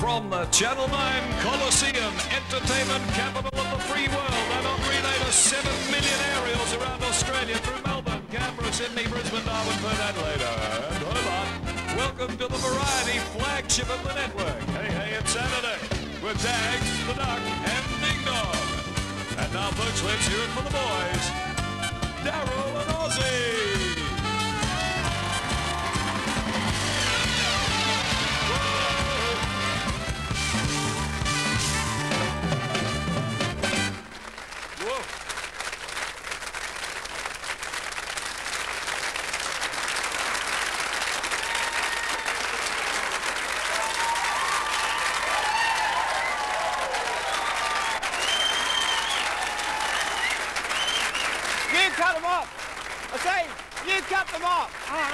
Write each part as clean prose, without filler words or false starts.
From the Channel 9 Coliseum, entertainment capital of the free world, and on relay to 7 million aerials around Australia through Melbourne, Canberra, Sydney, Brisbane, Darwin, Perth, Adelaide, and Hobart. Welcome to the variety flagship of the network. Hey, hey, it's Saturday with Dags, the Duck, and Ding Dong. And now, folks, let's hear it for the boys, Daryl and Ozzy. Cut them off. I say, you cut them off.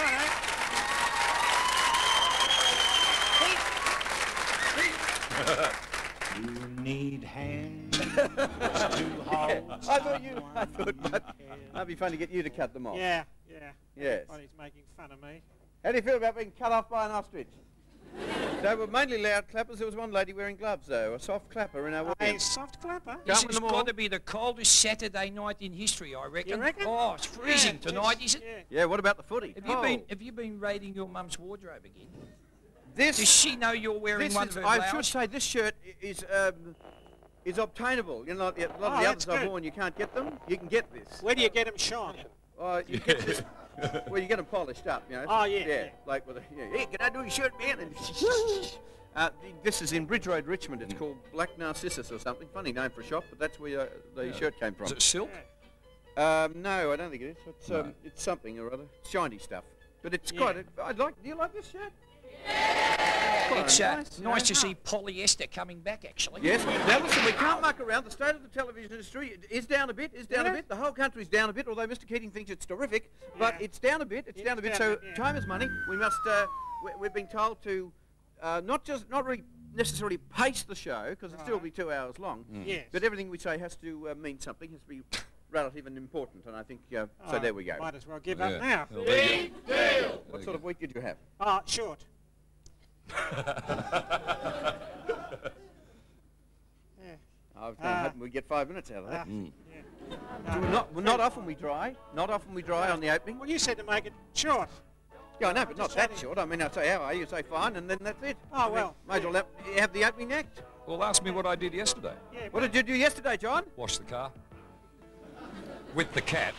All right. You need hands to hold. I thought that'd be fun to get you to cut them off. Yeah. Yes. Everybody's making fun of me. How do you feel about being cut off by an ostrich? They were mainly loud clappers. There was one lady wearing gloves, though, a soft clapper in our A audience. soft clapper? This has got to be the coldest Saturday night in history, I reckon. You reckon? Oh, it's freezing tonight, is it? Yeah, what about the footy? Have you been raiding your mum's wardrobe again? Does she know you're wearing one of her I blouses? should say this shirt is obtainable. You know, a lot of the others I've worn, you can't get them. You can get this. Where do you get them shone? You get this. Well, you get them polished up, you know. Oh, yeah. Yeah, like with a, hey, can I do your shirt, man? And this is in Bridge Road, Richmond. It's called Black Narcissus or something. Funny name for a shop, but that's where the shirt came from. Is it silk? No, I don't think it is. It's something or other. It's shiny stuff. But it's quite. Do you like this shirt? It's nice to see polyester coming back, actually. Yes. Now listen, we can't muck around. The state of the television industry is down a bit. The whole country's down a bit. Although Mr. Keating thinks it's terrific, but it's down a bit. It's down a bit. So time is money. We must. We've been told to not really necessarily pace the show because it'll still be 2 hours long. Yes. But everything we say has to mean something. Has to be relative and important. And I think so. There we go. Might as well give up now. Big deal. What sort of week did you have? Short. I was hoping we'd get 5 minutes out of that. Not often we dry. Not often we dry on the opening. Well, you said to make it short. Yeah, I know, but not that short. I mean, I say, how are you? Say, fine, and then that's it. Oh, well. Might as well have the opening act. Well, ask me what I did yesterday. Yeah, what did you do yesterday, John? Wash the car. With the cat.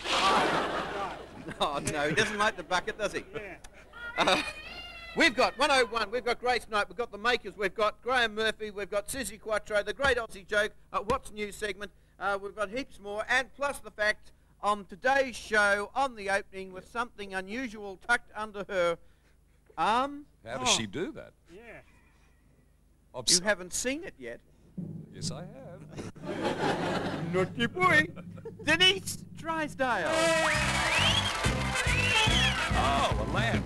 Oh, no, he doesn't like the bucket, does he? Yeah. We've got 101, we've got Grace Knight, we've got The Makers, we've got Graham Murphy, we've got Susie Quattro, the Great Aussie Joke, What's New segment, we've got heaps more, and plus the fact on today's show, on the opening, with something unusual tucked under her arm. How does she do that? Yeah. You haven't seen it yet. Yes, I have. Naughty boy. Denise Drysdale. Oh, a lamp.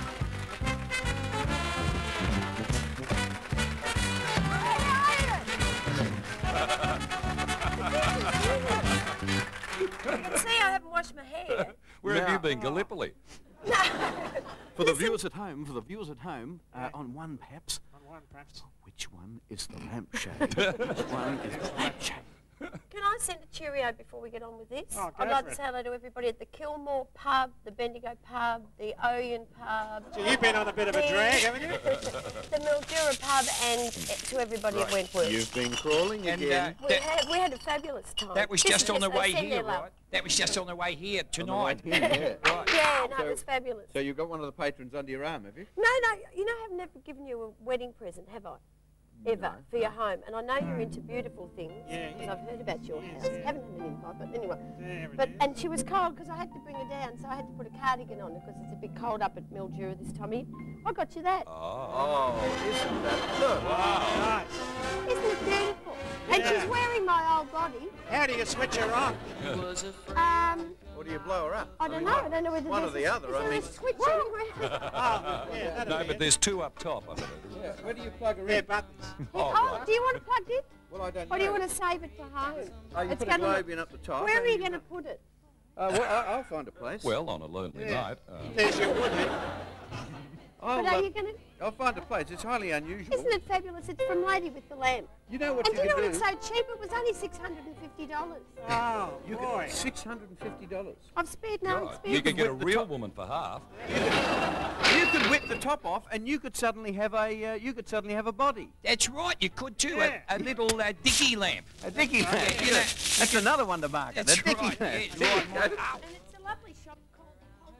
You can see I haven't washed my hair. Where have you been, Gallipoli? For the viewers at home, on one perhaps. Which one is the lampshade? Which one is the lampshade? Can I send a cheerio before we get on with this? Oh, I'd like to say hello to everybody at the Kilmore pub, the Bendigo pub, the Oyen pub. So you've been on a bit of a drag, haven't you? The Mildura pub, and to everybody at Wentworth. You've been crawling again. We had a fabulous time. That was just on the way here, right? That was just on the way here tonight. Right. Yeah, no, it was fabulous. So you've got one of the patrons under your arm, have you? No, you know I've never given you a wedding present, have I? Ever, for your home. And I know you're into beautiful things, because I've heard about your house. Haven't had an invite, but anyway. And she was cold because I had to bring her down, so I had to put a cardigan on her because it's a bit cold up at Mildura this time of year. I got you that. Oh, isn't that look? Wow. Nice. Isn't it beautiful? And she's wearing my old body. How do you switch her on? Or do you blow her up? I don't know. I don't know whether one or the other. I mean, switch anywhere. No, but there's two up top. I bet. Yeah. Where do you plug her in? Yeah, buttons. Oh, do you want it plugged in? Well, I don't know. Or do you want to save it for home? Oh, you put a globe in up the top. Where are you going to put it? Well, I'll find a place. Well, on a lonely night. There's your wood, I'll, But are you going to... I'll find a place. It's highly unusual. Isn't it fabulous? It's from Lady with the Lamp. You know what And you do you can know do? what's so cheap? It was only $650. Oh, You boy. get $650. I've spared no Right. expense. You could get a whip the real top- woman for half. You could whip the top off, and you could suddenly have a body. That's right, you could too. Yeah. A little dicky lamp. A dicky lamp. you know. That's another one to market. That's a dicky right. lamp. Yes, There you right, go. right. And it's a lovely shop called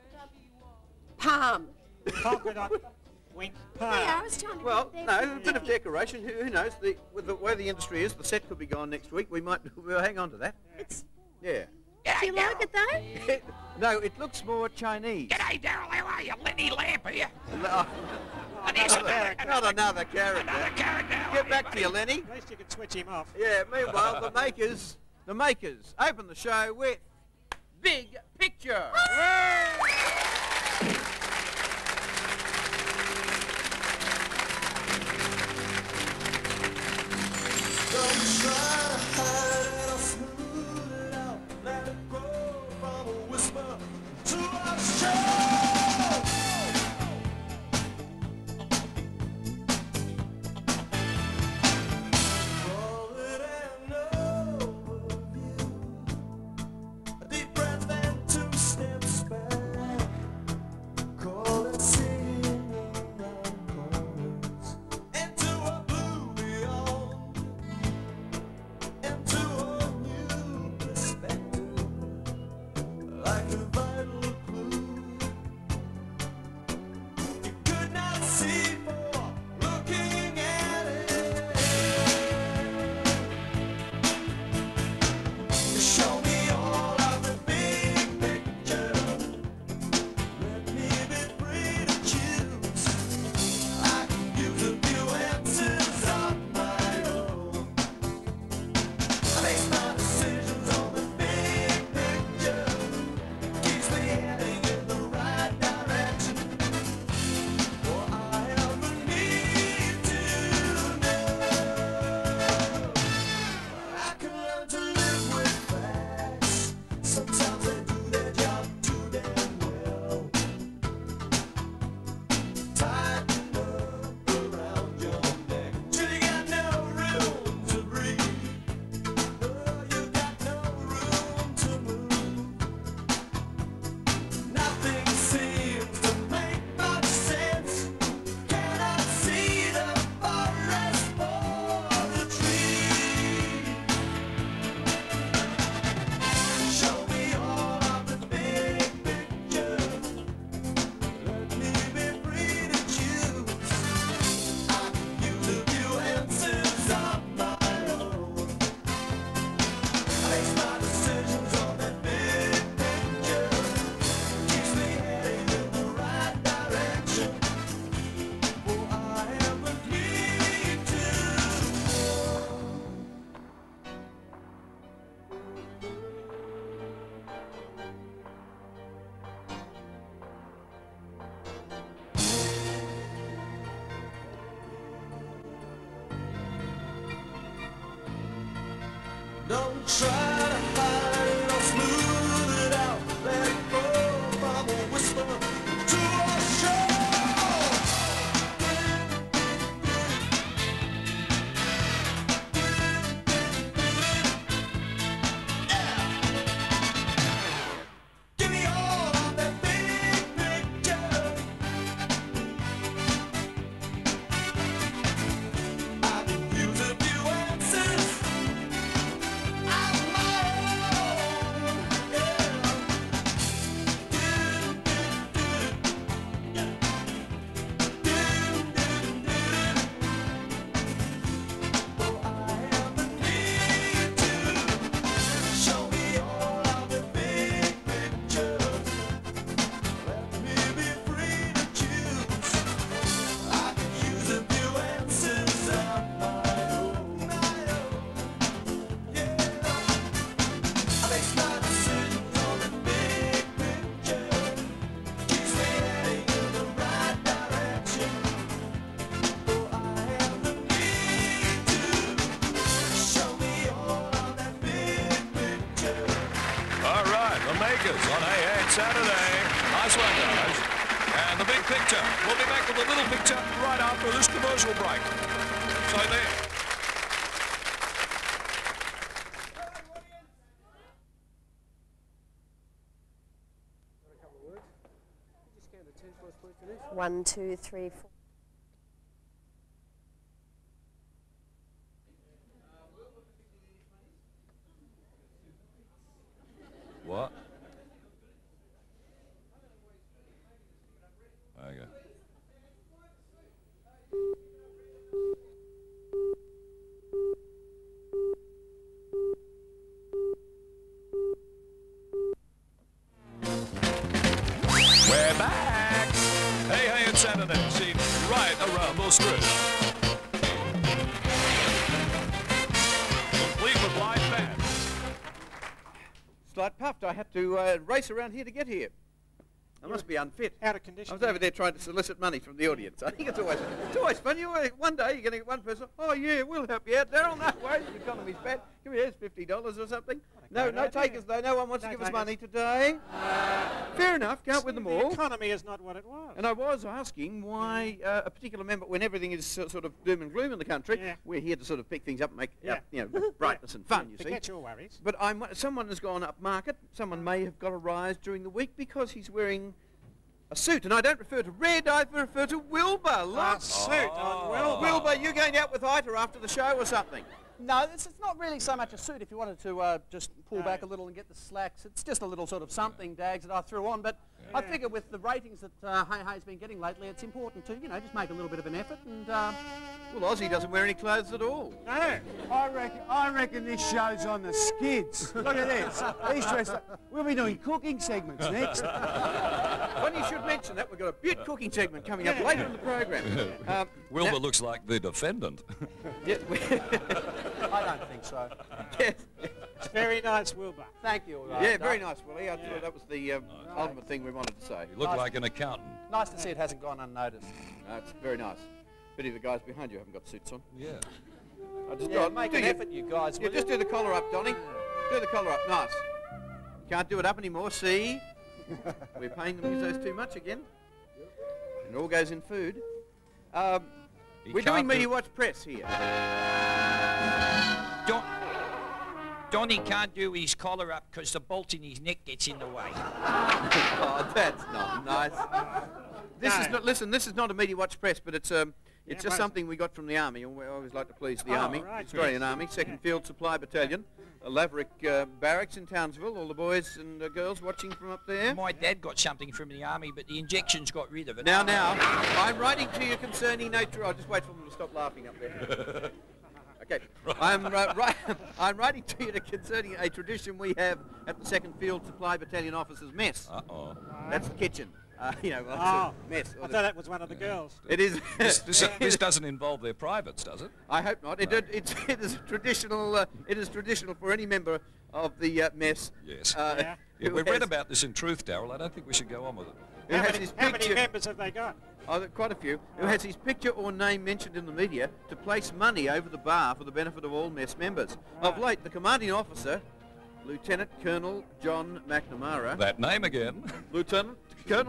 Palm. Polka dot wink Yeah, I palm. was trying to Well, get no, there. a bit of decoration. Who knows? With the way the industry is, the set could be gone next week. We'll hang on to that. It's, Yeah. do you like it though? No, it looks more Chinese. G'day, Daryl, how are you? Lenny Lamp here. No, And there's not another character. another character. Get back to you, Lenny. At least you can switch him off. Yeah. Meanwhile, the makers open the show with Big Picture. Don't try to hide it or smooth it out. Let it go from a whisper to a shout. Give me all of that big picture. I could use a few answers. All right, the makers on AA Saturday. Nice one, guys. And the big picture. We'll be back with a little picture right after this commercial break. So there. One, two, three, four. What? Okay. We're back. Hey, it's Saturday. See right around the street. Complete with live bands. Slight puffed. I had to race around here to get here. I must be unfit. Out of condition. I was over there trying to solicit money from the audience. I think it's always fun. One day you're going to get one person, oh yeah, we'll help you out. Daryl, no way, the economy's bad. Come here, here's $50 or something. No takers though. No one wants to give us money today. Fair enough, can't win them all. The economy is not what it was. And I was asking why a particular member, when everything is sort of doom and gloom in the country, we're here to sort of pick things up and make brightness and fun, you see. Forget your worries. But someone has gone up market. Someone may have got a rise during the week because he's wearing a suit, and I don't refer to Red, I refer to Wilbur. Look. A suit on Wilbur. Wilbur, you going out with Ita after the show or something? No, it's not really so much a suit. If you wanted to just pull back a little and get the slacks, it's just a little sort of something, Dags, that I threw on. But I figure with the ratings that Hey Hey's been getting lately, it's important to, just make a little bit of an effort. And well, Ozzy doesn't wear any clothes at all. No. I reckon this show's on the skids. Look at this. He's dressed up. We'll be doing cooking segments next. Funny you should mention that. We've got a beaut cooking segment coming up later in the program. Wilbur looks like the defendant. Yeah, I don't think so. yes. It's very nice, Wilbur. Thank you. Yeah, very nice, Willie. I thought that was the ultimate thing we wanted to say. You look like an accountant. Nice to see it hasn't gone unnoticed. It's very nice. Pity the guys behind you haven't got suits on. Yeah. I just make an effort, you guys. Yeah, just do the collar up, Donny. Do the collar up. Nice. Can't do it up anymore, see? We're paying them those too much again. And it all goes in food. We're doing Media Watch Press here. Donny can't do his collar up because the bolt in his neck gets in the way. Oh, that's not nice. This is not. Listen, this is not a Media Watch Press, but it's just something we got from the Army, and we always like to please the Army, Australian Army, 2nd Field Supply Battalion, a Laverick barracks in Townsville. All the boys and girls watching from up there. My dad got something from the Army, but the injections got rid of it. Now, I'm writing to you concerning nature. I'll just wait for them to stop laughing up there. Okay, I'm writing to you concerning a tradition we have at the 2nd Field Supply Battalion Officers' Mess. Uh-oh. That's the kitchen. Mess. I thought that was one of the girls. It is. This doesn't involve their privates, does it? I hope not. It is traditional. It is traditional for any member of the mess. Yes. We read about this in Truth, Daryl. I don't think we should go on with it. How many members have they got? Quite a few. Who has his picture or name mentioned in the media to place money over the bar for the benefit of all mess members. Of late, the commanding officer, Lieutenant Colonel John McNamara. That name again. Colonel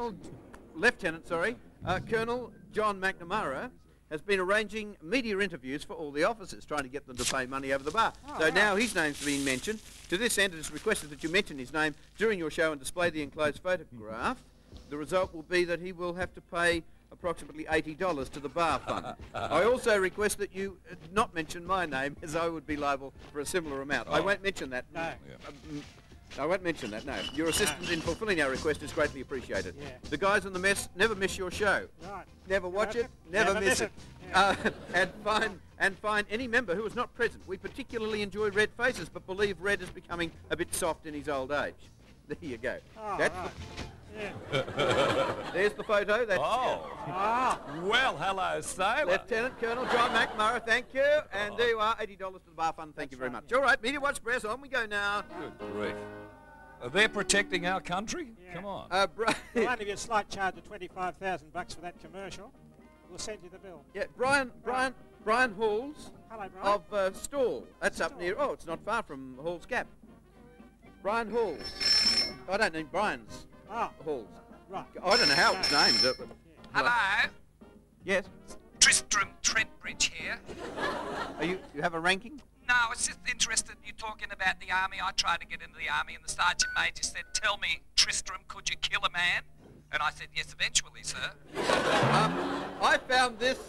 John McNamara has been arranging media interviews for all the officers, trying to get them to pay money over the bar. Now his name's being mentioned. To this end, it is requested that you mention his name during your show and display the enclosed photograph. The result will be that he will have to pay approximately $80 to the bar fund. I also request that you not mention my name, as I would be liable for a similar amount. I won't mention that. No. I won't mention that, no. Your assistance in fulfilling our request is greatly appreciated. Yeah. The guys in the mess never miss your show. Right. Never watch it, never miss it. And find any member who is not present. We particularly enjoy red faces, but believe Red is becoming a bit soft in his old age. There you go. That's there's the photo. That's well, hello, sailor. Lieutenant Colonel John McNamara, thank you. And there you are, $80 to the bar fund. Thank you very much. All right, Media Watch Press, on we go now. Good grief. They're protecting our country? Yeah. Come on. We'll only be a slight charge of $25,000 for that commercial. We'll send you the bill. Yeah, Brian Halls. Hello, Brian. Of Stawell. That's up near, it's not far from Hall's Gap. Brian Halls. I don't know Brian's Halls. Right. I don't know how it was named. Hello? Yes. Tristram Trentbridge here. You have a ranking? No, I was just interested in you talking about the army. I tried to get into the army and the sergeant major said, "Tell me, Tristram, could you kill a man?" And I said, "Yes, eventually, sir." I found this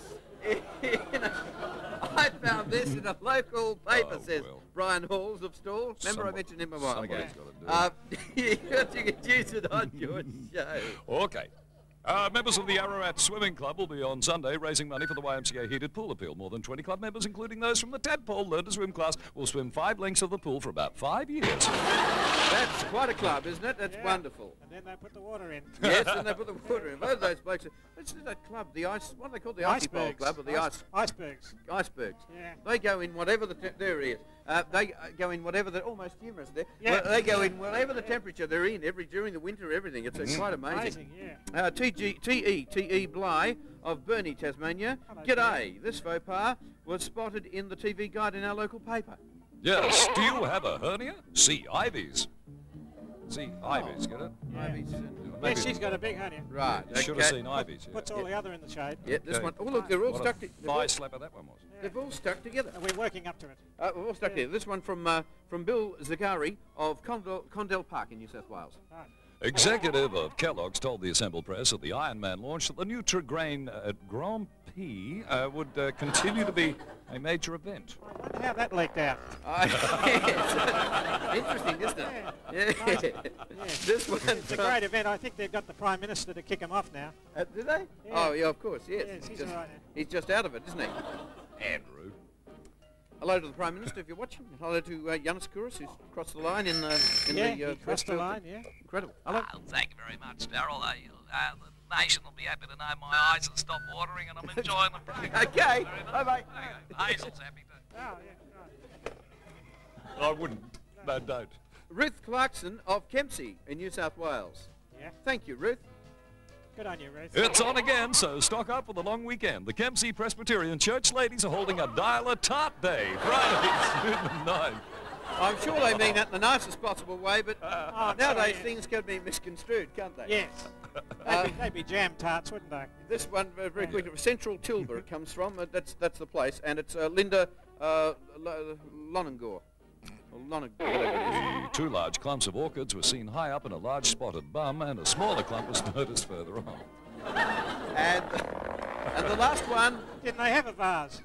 in a local paper, says Brian Halls of Stall. Remember I mentioned him a while ago. You can use it on your show. Okay. Members of the Ararat Swimming Club will be on Sunday raising money for the YMCA heated pool appeal. More than 20 club members, including those from the Tadpole Learn to Swim class, will swim 5 lengths of the pool for about 5 years. That's quite a club, isn't it? That's wonderful. And then they put the water in. Yes, and they put the water in. Both of those blokes. What's that club? The ice. What do they call the ice bowl club? Or the icebergs. Icebergs. Yeah. They go in whatever the there he is. They go in whatever the almost humorous there. Yeah. Well, they go in whatever the temperature they're in during the winter. Everything. It's quite amazing. Yeah. T.E. Bly of Burnie, Tasmania. Hello, G'day. This faux pas was spotted in the TV guide in our local paper. Yes. Do you have a hernia? See Ivy's. See Ivy's, get it? Yeah. Ivy's, Yeah, she's got a big hernia. right. You should have seen Ivy's. Yeah. Puts all the other in the shade. Yeah, this Okay. one. Oh, look, they're all What stuck a together. thigh slapper that one was. They've all stuck together. And we're working up to it. We're all stuck together. This one from Bill Zagari of Condell Park in New South Wales. Right. Executive of Kellogg's told the Assembled Press at the Ironman launch that the Nutri-Grain Grand Prix would continue to be a major event. I wonder how that leaked out. Yes. Interesting, isn't it? Yeah. This one. It's a great event. I think they've got the Prime Minister to kick him off now. Do they? Yeah. Oh, yeah, of course, yes. Yes, he's all right now. He's just out of it, isn't he? Andrew. Hello to the Prime Minister if you're watching. Hello to Yanis Kouros, who's crossed the line in the He crossed the line, yeah. Incredible. Hello. Thank you very much, Darryl. The nation will be happy to know my eyes have stopped watering and I'm enjoying the break. Okay. Bye-bye. Hazel's happy to. Oh, yeah, right. I wouldn't. No, don't. Ruth Clarkson of Kempsey in New South Wales. Yeah. Thank you, Ruth. Good on you, Ruth. It's on again, so stock up for the long weekend. The Kempsey Presbyterian Church ladies are holding a Dial-a-Tart Day, Friday, June 9. I'm sure they mean that in the nicest possible way, but nowadays sorry. things can be misconstrued, can't they? Yes. They'd be jam tarts, wouldn't they? This one, very quickly, Central Tilba it comes from. That's the place, and it's Linda Lonangore. The 2 large clumps of orchids were seen high up in a large spotted bum, and a smaller clump was noticed further on. And the last one... Didn't they have a vase?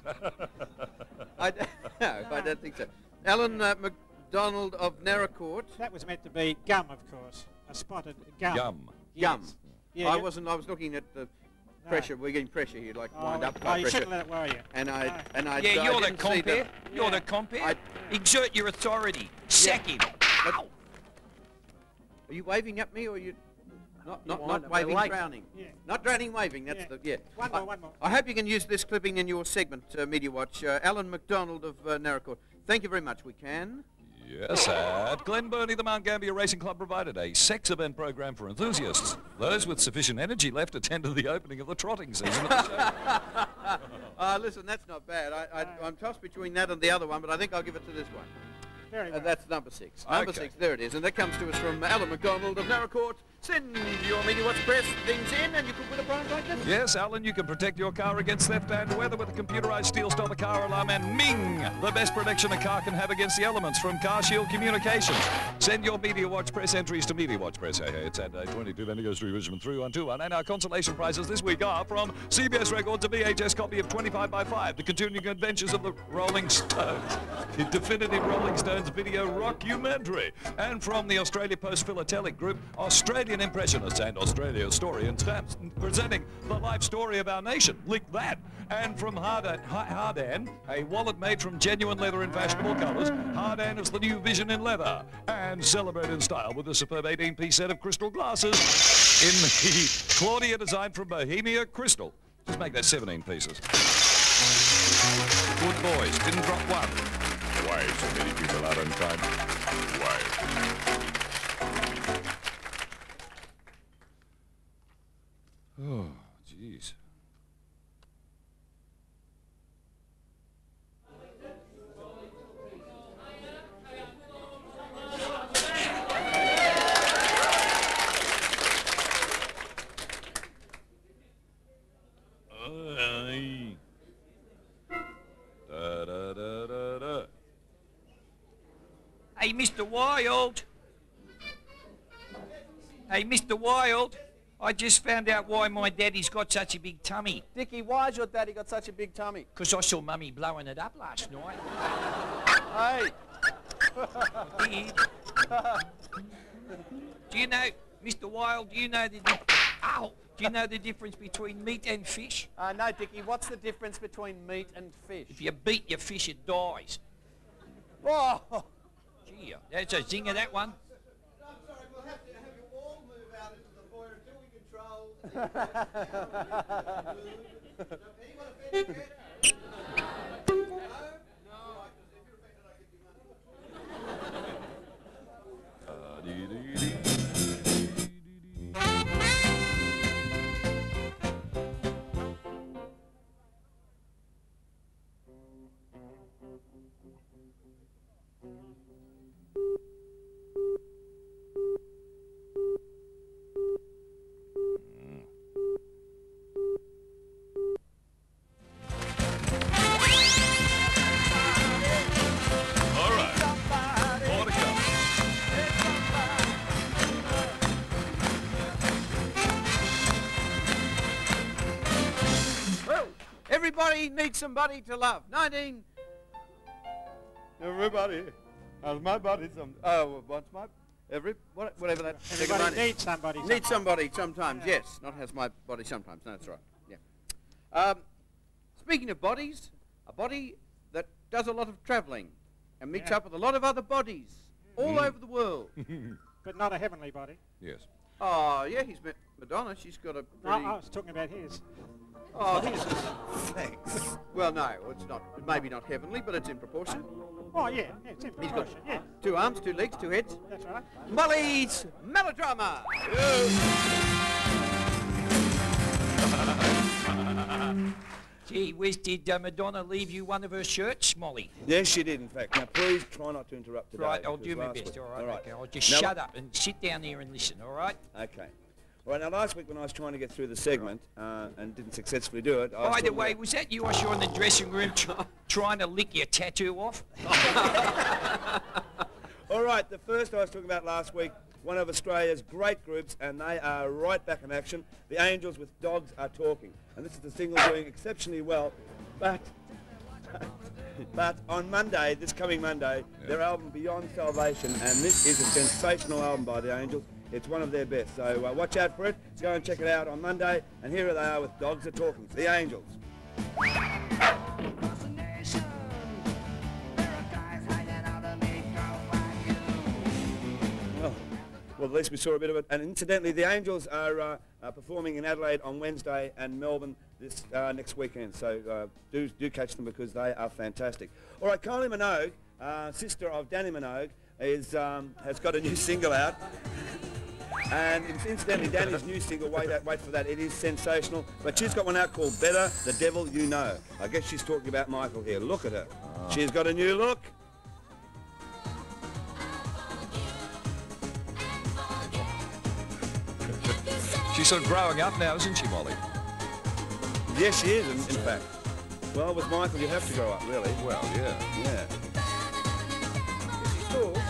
No, I don't think so. Alan MacDonald of Narracourt. That was meant to be gum, of course. A spotted gum. Gum. Gum. Yeah, I wasn't. I was looking at the pressure. We're getting pressure here, like wind up Oh, you pressure. shouldn't let it worry you. And I Yeah, you're the didn't see compere. You're the compere. Exert your authority. Sack him. Ow! Are you waving at me, or you? Not want waving, like- drowning. Yeah. Not drowning, waving. That's Yeah. the One more. I hope you can use this clipping in your segment, Media Watch. Alan MacDonald of Narracourt. Thank you very much. We can. Yes, at Glen Burnie, the Mount Gambier Racing Club provided a sex event program for enthusiasts. Those with sufficient energy left attended the opening of the trotting season at the show. Listen, that's not bad. I'm tossed between that and the other one, but I think I'll give it to this one. Very well. That's number 6. Number Okay. 6, there it is. And that comes to us from Alan MacDonald of Narracourt. Send your Media Watch Press things in and you can win a prize like this. Yes, Alan, you can protect your car against theft and weather with a computerized steel stopper car alarm and Ming, the best protection a car can have against the elements from Car Shield Communications. Send your Media Watch Press entries to Media Watch Press. Hey, it's at 22 Bendigo Street, Richmond 3121. And our consolation prizes this week are from CBS Records, a VHS copy of 25 by 5, The Continuing Adventures of the Rolling Stones, the definitive Rolling Stones video rockumentary, and from the Australia Post Philatelic Group, Australian Impressionists and Australia's Story and Stamps, presenting the life story of our nation. Lick that. And from Hardan, a wallet made from genuine leather in fashionable colours. Hardan is the new vision in leather. And celebrate in style with a superb 18-piece set of crystal glasses in the Claudia design from Bohemia Crystal. Just make that 17 pieces. Good boys. Didn't drop one. Why so many people are on time? Why? Oh, jeez. Hey, Mr. Wild. Hey, Mr. Wild. I just found out why my daddy's got such a big tummy. Dickie, why's your daddy got such a big tummy? Because I saw Mummy blowing it up last night. Hey. I did. Do you know, Mr. Wild, do you know the do you know the difference between meat and fish? No, Dickie, what's the difference between meat and fish? If you beat your fish, it dies. Oh! Gee, that's a zinger, that one. I'm sorry, we'll have you all move out into the foyer until we control. Anyone offended yet? No? No. Right, because if you're offended, I give you Everybody needs somebody to love. 19. Everybody has my body some. Oh, what's my? Whatever that. Everybody needs somebody. Needs somebody sometimes. Yeah. Yes, not has my body sometimes. No, that's right. Yeah. Speaking of bodies, a body that does a lot of travelling and meets up with a lot of other bodies all over the world. But not a heavenly body. Yes. Oh, yeah, he's met Madonna. She's got a pretty... I was talking about his. Oh, his... Thanks. Well, no, it's not. Maybe not heavenly, but it's in proportion. Oh, yeah, it's in He's proportion, got yeah. 2 arms, 2 legs, 2 heads. That's right. Molly's Melodrama. Gee whiz, did Madonna leave you one of her shirts, Molly? Yes, she did, in fact. Now, please try not to interrupt today. Right, I'll do my last best, week- all right? All right. Okay, I'll just Now, shut up and sit down here and listen, all right? Okay. All right, now last week when I was trying to get through the segment and didn't successfully do it... By the way, was that you I saw in the dressing room trying to lick your tattoo off? All right, the first I was talking about last week, one of Australia's great groups, and they are right back in action. The Angels with Dogs Are Talking. And this is the single doing exceptionally well, but on Monday, this coming Monday, their album Beyond Salvation, and this is a sensational album by the Angels. It's one of their best, so watch out for it. Go and check it out on Monday, and here they are with Dogs Are Talking, the Angels. Well, at least we saw a bit of it. And incidentally, the Angels are performing in Adelaide on Wednesday and Melbourne this next weekend. So do catch them because they are fantastic. All right, Kylie Minogue, sister of Danny Minogue, has got a new single out. And incidentally, Danny's new single, wait for that, it is sensational. But she's got one out called Better the Devil You Know. I guess she's talking about Michael here. Look at her. She's got a new look. She's sort of growing up now, isn't she, Molly? Yes, she is, in fact. Well, with Michael, you have to grow up, really. Well, yeah. Yeah. She's cool.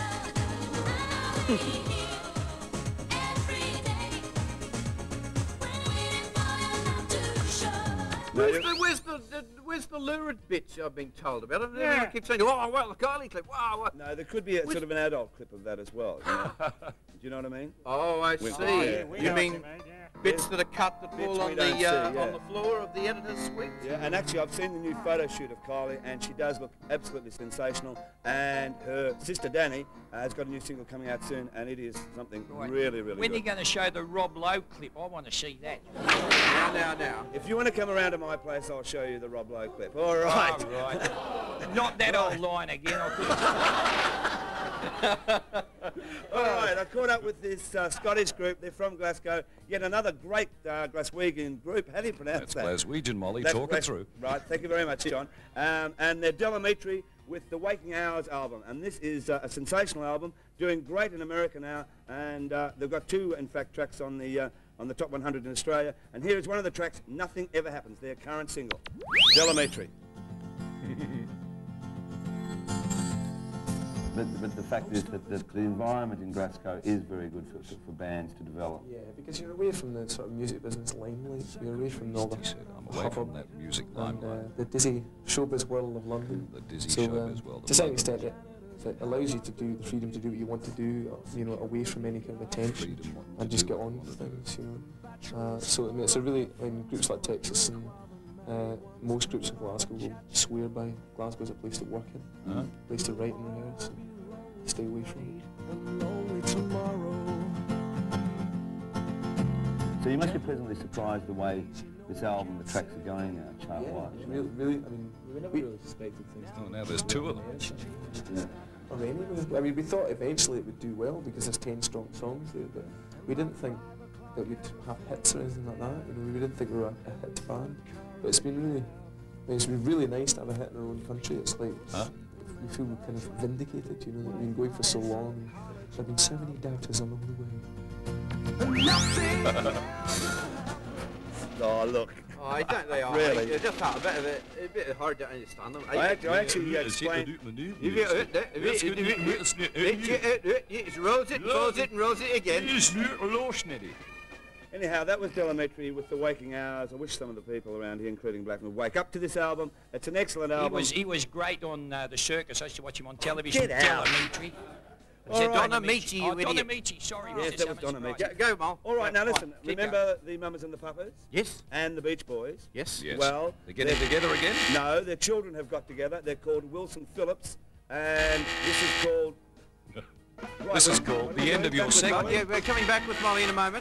Where's the lurid bits I've been told about? Everyone keeps saying, oh, well, the Kylie clip, wow. What? No, there could be a sort of an adult clip of that as well. You know? Do you know what I mean? Oh, I see. You mean bits that are cut that fall on the floor of the editor's suite? Yeah, and actually I've seen the new photo shoot of Kylie, and she does look absolutely sensational. And her sister Danny has got a new single coming out soon, and it is something really, really When good. are you going to show the Rob Lowe clip? I want to see that. Now. If you want to come around to my place, I'll show you the Rob Lowe clip. All right. Oh, right. Not that old line again. All right, I caught up with this Scottish group. They're from Glasgow. Yet another great Glaswegian group. How do you pronounce that? That's Glaswegian, Molly. Talk it through. Right, thank you very much, John. And they're Delamitri with the Waking Hours album. And this is a sensational album, doing great in America now. And they've got 2, in fact, tracks on the top 100 in Australia. And here is one of the tracks, Nothing Ever Happens, their current single. Delamitri. But the fact is that the environment in Glasgow is very good for bands to develop. Yeah, because you're away from the sort of music business limelight. You're away from all the I'm away from that music limelight. The dizzy showbiz world of London. The dizzy showbiz world of to some London. extent, it allows you to do the freedom to do what you want to do, you know, away from any kind of attention, and just get on with things, you know. So I mean, it's a really, groups like Texas and most groups in Glasgow will swear by Glasgow as a place to work in, a place to write and rehearse, and stay away from it. So you must be pleasantly surprised the way this album, the tracks are going now, chart-wise. Yeah, really, I mean, we never really suspected things. Oh, now there's 2 of them. Yeah. Or anyway, I mean, we thought eventually it would do well because there's 10 strong songs there, but we didn't think that we'd have hits or anything like that. You know, we didn't think we were a hit band. But it's been really nice to have a hit in our own country. It's like we feel kind of vindicated. You know, that we've been going for so long. There have been so many doubters along the way. Oh, look. Oh, don't they are? Really? They're just a bit hard to understand them. I actually explained. It rolls it, folds it, and rolls it again. Anyhow, that was Delametri with The Waking Hours. I wish some of the people around here, including Blackman, would wake up to this album. It's an excellent album. He was great on the circus. I used to watch him on television. Get out. Delametri. Donna Michi, you idiot. Donna Michi, sorry. Yes, that was Donna Michi. Go, Mal. All right, now listen. Remember the Mamas and the Papas? Yes. And the Beach Boys? Yes. Well, they're getting together again? No, their children have got together. They're called Wilson Phillips, and this is called... Right, this is called The End of Your Segment. Yeah, we're coming back with Molly in a moment.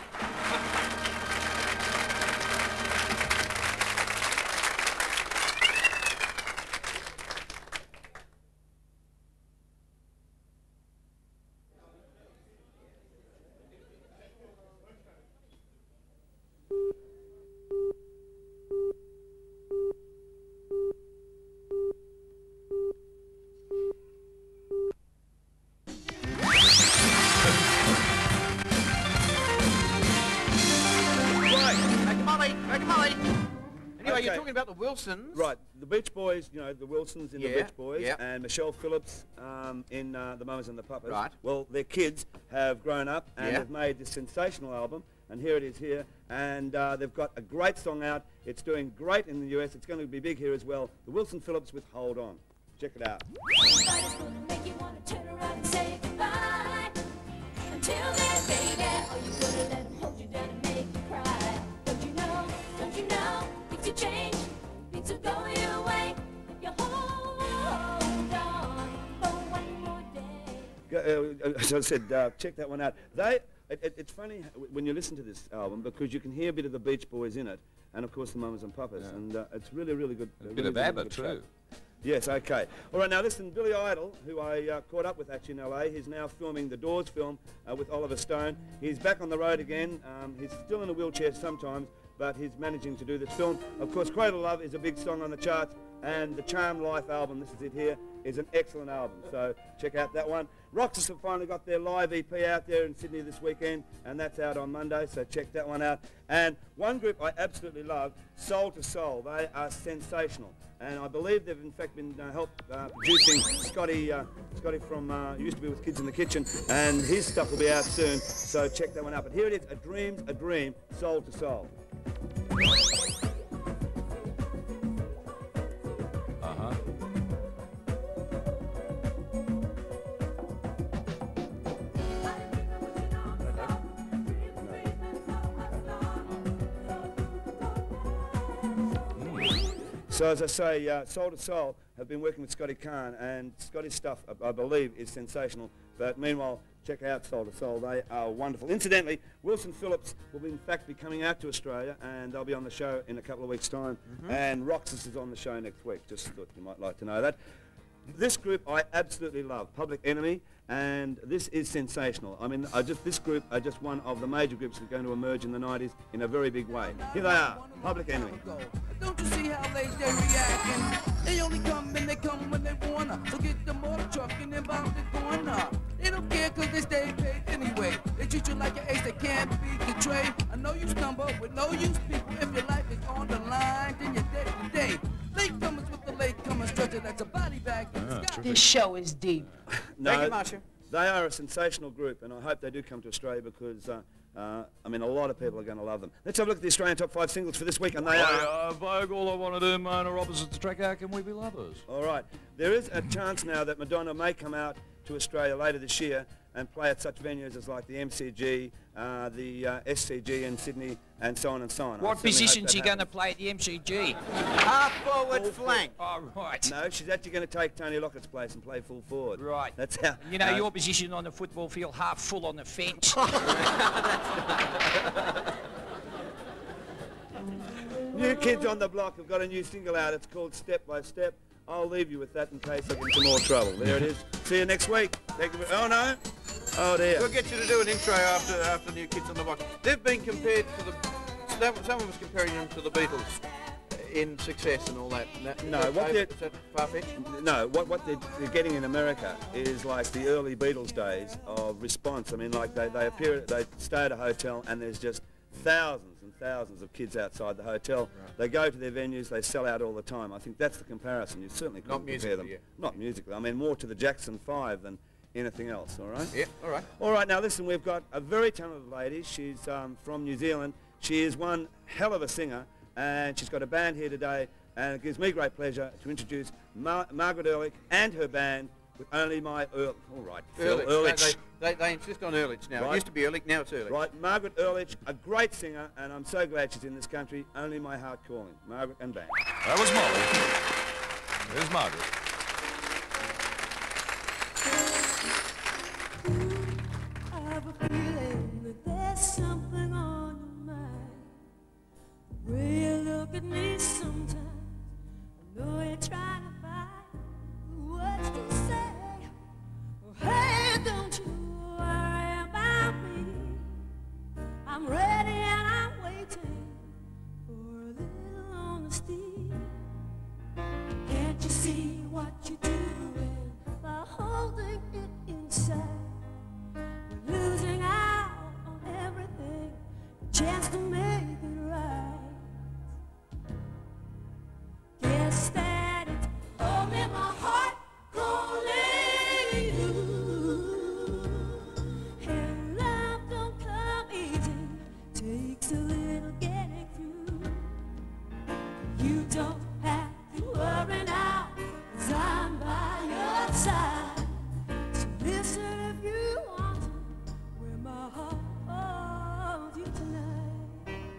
Anyway, you're talking about the Wilsons. Right, the Beach Boys, you know, the Wilsons in the Beach Boys, and Michelle Phillips in the Mamas and the Papas. Right. Well, their kids have grown up and have made this sensational album, and here it is here, and they've got a great song out. It's doing great in the US. It's going to be big here as well. The Wilson Phillips with Hold On. Check it out. Make you want to turn around and say goodbye. Until then, baby, are you gonna let him hold you down and make you cry? Don't you know, things will change, things will go your way. If you hold on for one more day. As I said, check that one out. It's funny when you listen to this album because you can hear a bit of the Beach Boys in it, and of course the Mamas and Papas, and it's really, really good. A bit of ABBA too. Yes, okay. All right, now listen, Billy Idol, who I caught up with actually in LA, he's now filming the Doors film with Oliver Stone. He's back on the road again. He's still in a wheelchair sometimes, but he's managing to do this film. Of course, Cradle Love is a big song on the charts, and the Charmed Life album, this is it here, is an excellent album. So check out that one. Roxas have finally got their live EP out there in Sydney this weekend, and that's out on Monday, so check that one out. And one group I absolutely love, Soul to Soul. They are sensational. And I believe they've in fact been producing Scotty from used to be with Kids in the Kitchen, and his stuff will be out soon, so check that one out. But here it is, A Dream's a Dream, Soul to Soul. So as I say, Soul to Soul have been working with Scotty Khan, and Scotty's stuff, I believe, is sensational. But meanwhile, check out Soul to Soul. They are wonderful. Incidentally, Wilson Phillips will in fact be coming out to Australia, and they'll be on the show in a couple of weeks' time. And Roxas is on the show next week. Just thought you might like to know that. This group I absolutely love, Public Enemy, and this is sensational. I mean, this group are just one of the major groups that are going to emerge in the 90s in a very big way. Here they are, Public Enemy. Don't you see how they reacting? They only come and they come when they wanna. So get the motor truck and then bound it going up. They don't care cause they stay paid anyway. They treat you like an ace that can't be betrayed. I know you stumble with no use people. If your life is on the line, then you're dead today. Latecomers with the latecomers. stretching like a body bag. This show is deep. No, Thank you, Marcia. they are a sensational group, and I hope they do come to Australia because, I mean, a lot of people are going to love them. Let's have a look at the Australian top 5 singles for this week, and they are... Vogue, all I want to do, Mona opposite the track, how can we be lovers? All right. There is a chance now that Madonna may come out to Australia later this year and play at such venues as like the MCG, the SCG in Sydney, and so on and so on. What position's she going to play at the MCG? Half forward flank. Oh, right. No, she's actually going to take Tony Lockett's place and play full forward. Right. That's how... You know, your position on the football field, half full on the fence. New Kids on the Block have got a new single out. It's called Step by Step. I'll leave you with that in case I get into more trouble. There it is. See you next week. Thank you. Oh, no. Oh, dear. We'll get you to do an intro after New Kids on the Block. They've been compared to the... Some of us comparing them to the Beatles in success and all that. No, what they're... Is that far-fetched? No, what they're getting in America is like the early Beatles days of response. I mean, like they stay at a hotel and there's just thousands and thousands of kids outside the hotel. Right. They go to their venues, they sell out all the time. I think that's the comparison. You certainly couldn't compare them. Yeah. Not musically. I mean, more to the Jackson 5 than anything else, all right? Yeah, all right. All right, now listen, we've got a very talented lady. She's from New Zealand. She is one hell of a singer, and she's got a band here today, and it gives me great pleasure to introduce Margaret Ehrlich and her band with Only My Ehrlich. All right, Ehrlich. They insist on Ehrlich now. Right. It used to be Ehrlich, now it's Ehrlich. Right, Margaret Ehrlich, a great singer, and I'm so glad she's in this country. Only My Heart Calling. Margaret and band. That was Molly. Here's Margaret. I have a feeling that there's something on your mind. The way you look at me sometimes, I know you're trying to find the words to say. Oh, hey, don't you worry about me. I'm ready and I'm waiting for a little honesty. Can't you see what you're doing by holding it inside? We're losing out on everything, a chance to make it right. Guess that it's only my heart calling you. And love don't come easy, takes a little getting through. You don't have to worry now, 'cause I'm by your side. So listen if you want to, where my heart holds you tonight.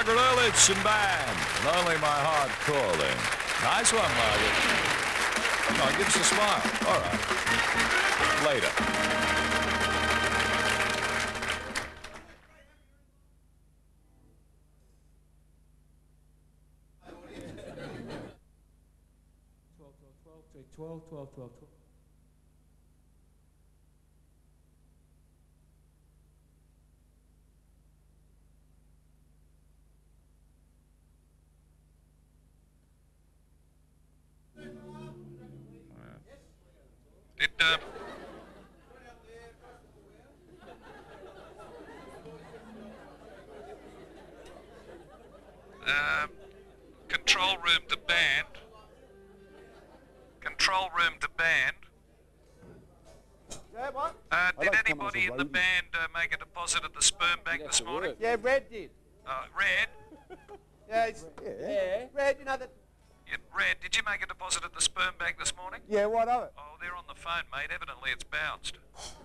Margaret Ehrlich and band. And Only My Heart Calling. Nice one, Margaret. Come on, give us a smile. All right. Later. Twelve. Control room to band. Control room to band. Yeah, what? Did anybody in the band make a deposit at the sperm bank this morning? Yeah, Red did. Red? Yeah, Red, you know that... Yeah, Red, did you make a deposit at the sperm bank this morning? Yeah, what of it? Oh, they're on the phone, mate. Evidently it's bounced.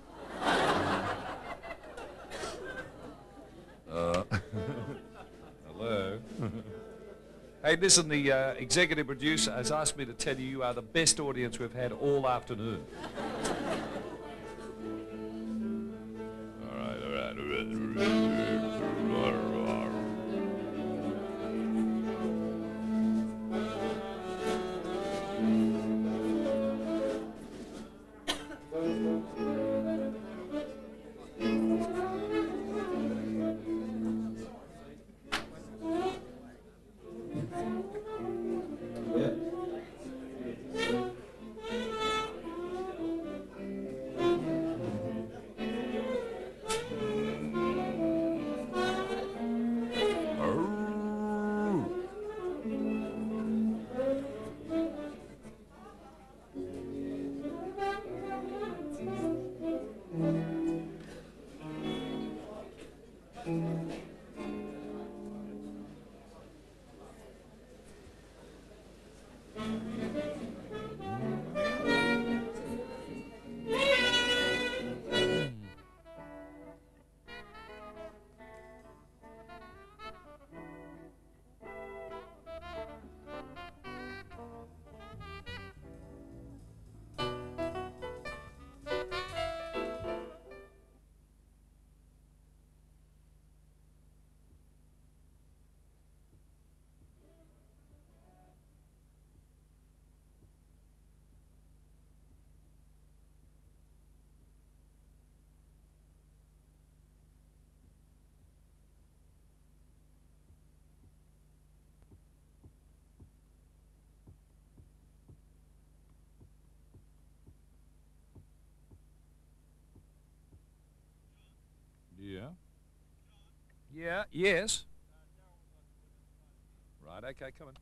Hello. Hey, listen, the executive producer has asked me to tell you you are the best audience we've had all afternoon. All right. Yeah. Yeah, yes. Right, okay, come on.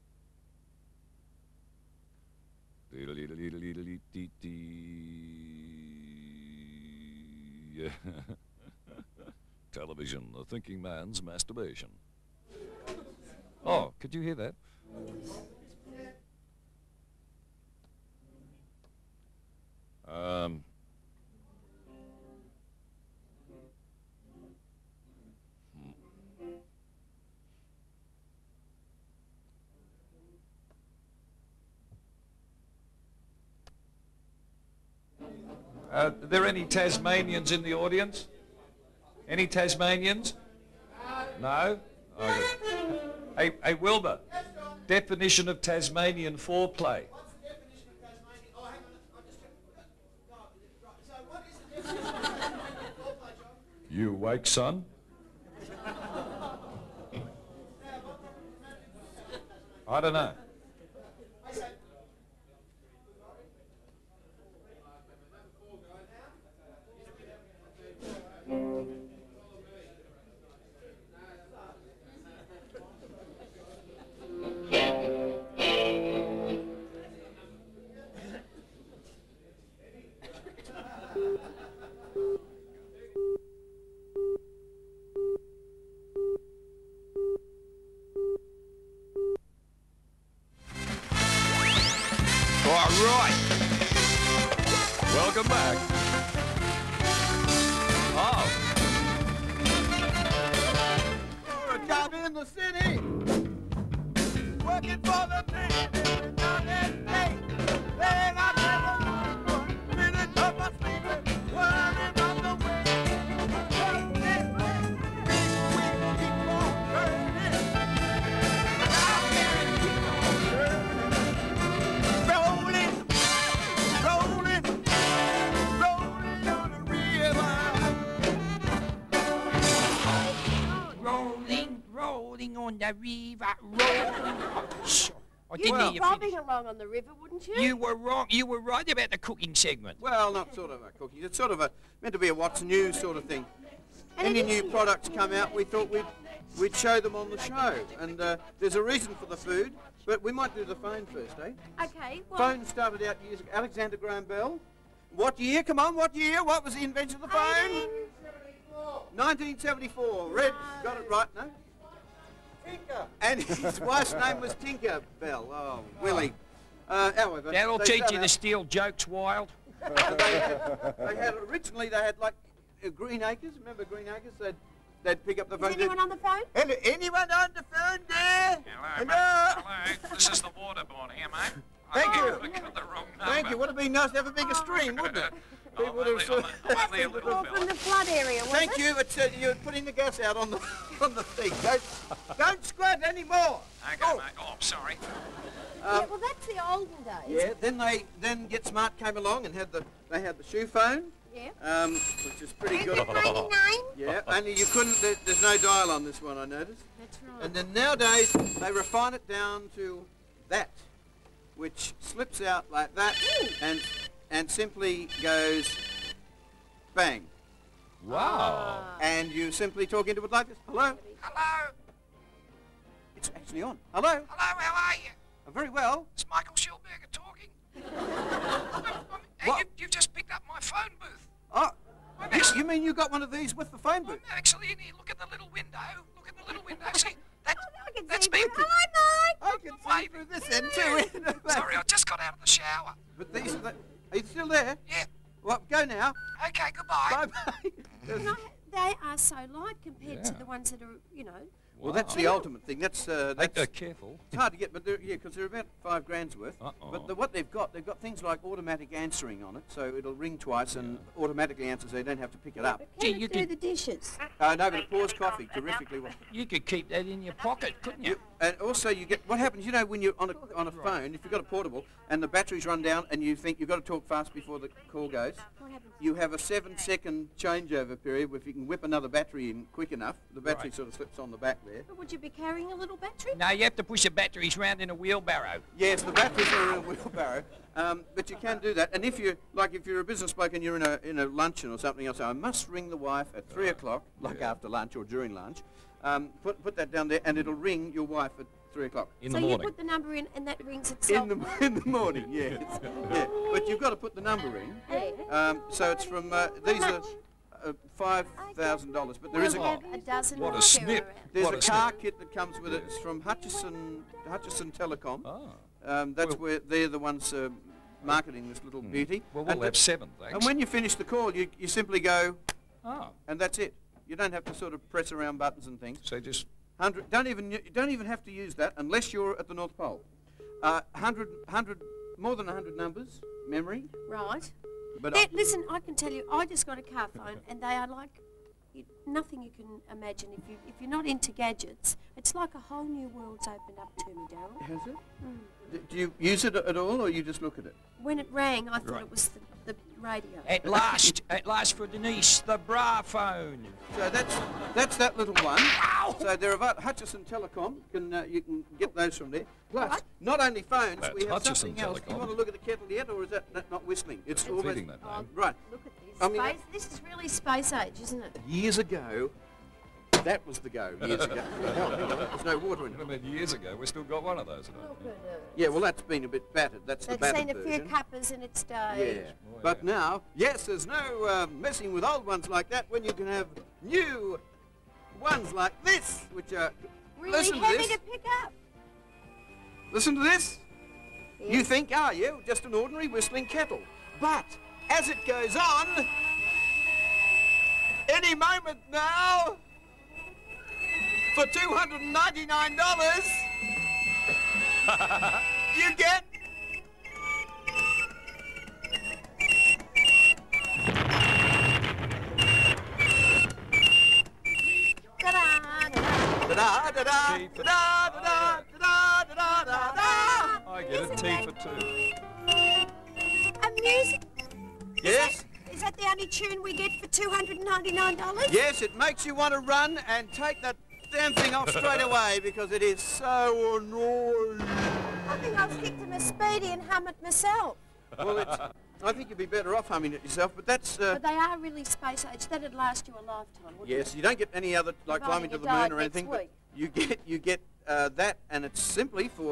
Dee-dee-dee-dee-dee-dee-dee-dee. television, the thinking man's masturbation. Oh, could you hear that? Are there any Tasmanians in the audience? Any Tasmanians? No? Okay. Hey, Wilbur, definition of Tasmanian foreplay. You awake, son? I don't know. All right. Welcome back. Oh. For a job in the city, working for the man, not that day. Then I never want one minute of my sleeping, worrying about the way. On the river, rolling. I didn't hear you bobbing along on the river, wouldn't you? You were wrong. You were right about the cooking segment. Well, not sort of a cookie. It's sort of a meant to be a what's new sort of thing. Any new products come out, we thought we'd show them on the show. And there's a reason for the food, but we might do the phone first, eh? Okay. Well, Phone started out years ago. Alexander Graham Bell. What year? Come on, what year? What was the invention of the phone? 1974. Red got it right, no? Tinker. And his wife's name was Tinker Bell. Oh, Willie. However, that'll teach you to steal jokes, Wild. they had originally they had like Green Acres. Remember Green Acres? They'd pick up the phone. Is anyone on the phone? Anyone on the phone there? Hello, mate. Hello. This is the Waterborne here, mate. Thank you. I got the wrong number. Thank you. Would have been nice to have a bigger stream, wouldn't it? I'm only a little Well, from the flood area, was Thank it? you. It's, you're putting the gas out on the thing. Don't squirt anymore. Okay, mate. Oh, I'm sorry. Yeah, well, that's the olden days. Yeah. Then Get Smart came along and they had the shoe phone. Yeah. Which is pretty good. $99? Yeah. Only you couldn't. There's no dial on this one, I noticed. That's right. And then nowadays they refine it down to that, which slips out like that, and simply goes bang. Wow. And you simply talk into it like this. Hello? Hello? It's actually on. Hello? Hello, how are you? Very well. It's Michael Schulberger talking. What? You've just picked up my phone booth. Oh, you mean you got one of these with the phone booth? I'm actually in here. Look at the little window. Look at the little window. See? I can That's see me. through. Hello, Mike. I can see through this end too. Sorry, I just got out of the shower. But these are are you still there? Yeah. Well, go now. Okay, goodbye. Bye-bye. You know, they are so light compared to the ones that are, you know. Well, that's the ultimate thing. That's careful. It's hard to get, but because they're about $5 worth. But what they've got things like automatic answering on it, so it'll ring twice and automatically answer, so you don't have to pick it up. Can you do the dishes? No, but it pours coffee terrifically well. You could keep that in your pocket, couldn't you? And also, you get what happens. You know, when you're on a phone, if you've got a portable and the batteries run down, and you think you've got to talk fast before the call goes, What happens? you have a 7-second changeover period. If you can whip another battery in quick enough, the battery sort of slips on the back there. But would you be carrying a little battery? No, you have to push the batteries round in a wheelbarrow. Yes, the batteries are in a wheelbarrow, but you can do that. And if you're a business bloke and you're in a luncheon or something else, I must ring the wife at 3 o'clock, like after lunch or during lunch. Put that down there, and it'll ring your wife at 3 o'clock. In the morning. You put the number in, and that rings itself. In the morning, yes. Yeah. But you've got to put the number in. Yeah. So it's from these are $5,000, but there is We'll have a dozen What a more snip. around. there's What a a car snip. kit that comes with it. It's from Hutchison Telecom. Ah. That's where they're the ones marketing this little beauty. Well, we'll And have 7, thanks. And when you finish the call, you simply go, Oh, and that's it. You don't have to sort of press around buttons and things. so just... You don't even have to use that unless you're at the North Pole. 100, more than 100 numbers, memory. Right. But Listen, I can tell you, I just got a car phone, and they are like nothing you can imagine. If you're not into gadgets, it's like a whole new world's opened up to me, Daryl. has it? Do you use it at all, or you just look at it? When it rang, I thought Right. it was the radio. At last for Denise, the bra phone. So that's that little one. So they're about Hutchison Telecom. You can get those from there. Plus, not only phones, That's we have Hutchison something else. Do you Telecom. want to look at the kettle yet, or is that not whistling? It's almost Feeding that name. right. Look at this. I mean, Space, this is really space age, isn't it? Years ago, that was the go. Years ago. Hell, hang on, there's no water in it. I mean, years ago, we still got one of those. haven't Look we? at it. Yeah, well, that's been a bit battered. That's the It's battered seen a few version. cuppers in its day. Yeah, Oh, but yeah. now, yes, there's no messing with old ones like that when you can have new ones like this, which are... Really listen to heavy this. to pick up. Listen to this. You Yes. think, are you? Just an ordinary whistling kettle. But as it goes on, any moment now, for $299, you get... Ta-da, da-da. Da-da, da-da, da-da, da-da, da-da, da-da. I get a T for 2. A music. Yes? Is that the only tune we get for $299? Yes, it makes you want to run and take that damn thing off straight away because it is so annoying. I think I'll stick to my Speedy and hum it myself. Well, I think you'd be better off humming it yourself, but that's... But they are really space age. That'd last you a lifetime, wouldn't yes, you don't get any other, like Providing climbing to you the moon died or next anything, but week. you get that, and it's simply for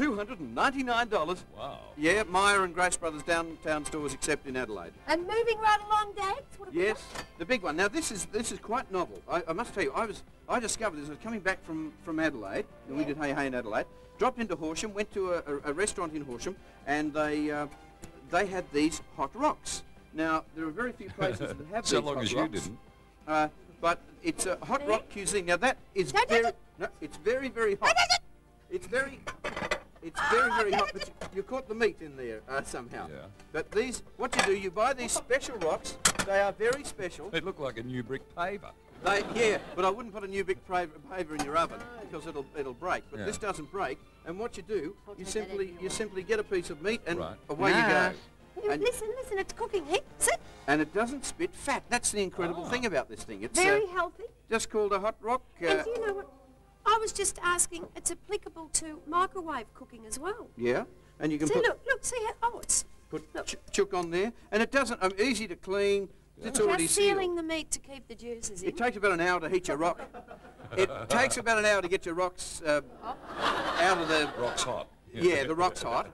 $299. Wow. Yeah, Meyer and Grace Brothers downtown stores except in Adelaide. And moving right along, Dads. What have we Yes, the big one. Now this is quite novel. I must tell you, I discovered this. I was coming back from Adelaide, and we did Hey Hey in Adelaide. Dropped into Horsham, went to a restaurant in Horsham, and they had these hot rocks. Now there are very few places that have So these long hot as you rocks. didn't. But it's a hot rock cuisine. Now that is it's very very hot. It's very very hot. But you caught the meat in there somehow. Yeah. But these, what you do, you buy these special rocks. They are very special. They look like a new brick paver. Yeah, but I wouldn't put a new big paver in your oven because it'll break. But Yeah. this doesn't break. And what you do, you simply get a piece of meat and Right. away you go. And, Listen, it's cooking heat. Sit. and it doesn't spit fat. That's the incredible thing about this thing. It's Very healthy. just called a hot rock. And do you know what? I was just asking, it's applicable to microwave cooking as well. Yeah, and you can See, put look, see how, it's chook on there, and it doesn't. Easy to clean. It's already just sealed. sealing the meat to keep the juices in. It takes about an hour to heat your rock. It takes about an hour to get your rocks out of the... Rock's hot. Yeah, the rock's hot.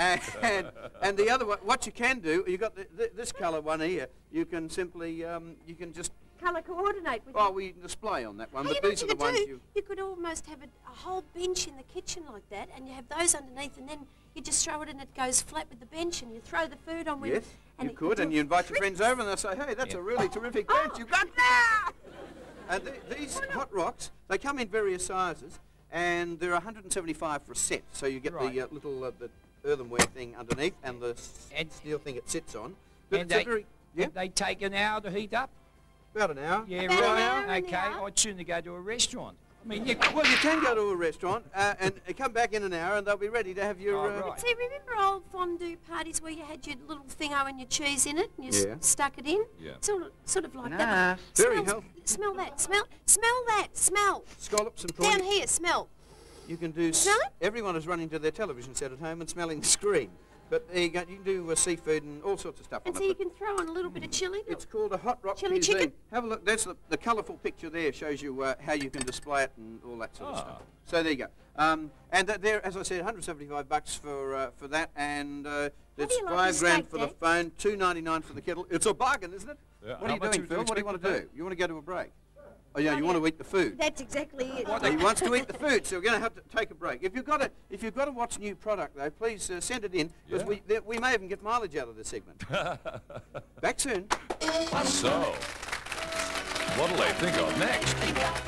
And the other one, what you can do, you got this colour one here. You can simply, you can just... Colour coordinate with Oh, we display on that one, Oh, but you know these are what the you could ones do? you... You could almost have a whole bench in the kitchen like that, and you have those underneath, and then you just throw it and it goes flat with the bench, and you throw the food on with Yes, and you it could, do and you invite your friends over and they'll say, hey, that's a really terrific bench you've got now! And these hot rocks, they come in various sizes, and they're 175 for a set. So you get Right. the little the earthenware thing underneath and the steel thing it sits on. But And it's a very... Yeah, they take an hour to heat up? about an hour. Yeah, About an right. hour, an Okay, hour. I'd sooner go to a restaurant. I mean, Well, you can go to a restaurant and come back in an hour and they'll be ready to have your... Oh, right. See, remember old fondue parties where you had your little thingo and your cheese in it, and you Yeah. stuck it in? Yeah. Sort of like Nah, that. very Smells- healthy. Smell that. Smell that. Smell. Scallops and Down prawns. here, smell. You can do... Smell it? Everyone is running to their television set at home and smelling the screen. But there you go, you can do seafood and all sorts of stuff And on so it. you but can throw on a little bit of chilli. It's called a hot rock Chili cuisine. chicken. Have a look. That's the colourful picture there shows you how you can display it and all that sort of stuff. So there you go. And there, as I said, $175 for that, and That's do you like $5 your grand steak, for the Dad? phone, $2.99 for the kettle. It's a bargain, isn't it? Yeah. What are How you much doing, would Phil? you What do you want expect to to do? You want to go to a break? Oh yeah, you want to eat the food. That's exactly it. He wants to eat the food, so we're going to have to take a break. If you've got to watch new product though, please send it in because we may even get mileage out of this segment. Back soon. So, what'll they think of next?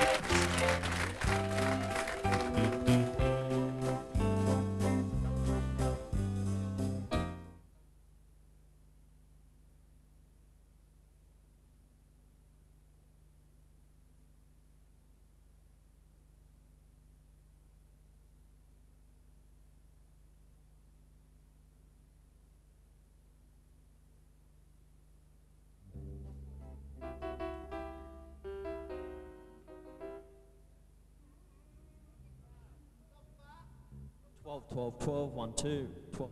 Twelve, 12, 1, 2, 12.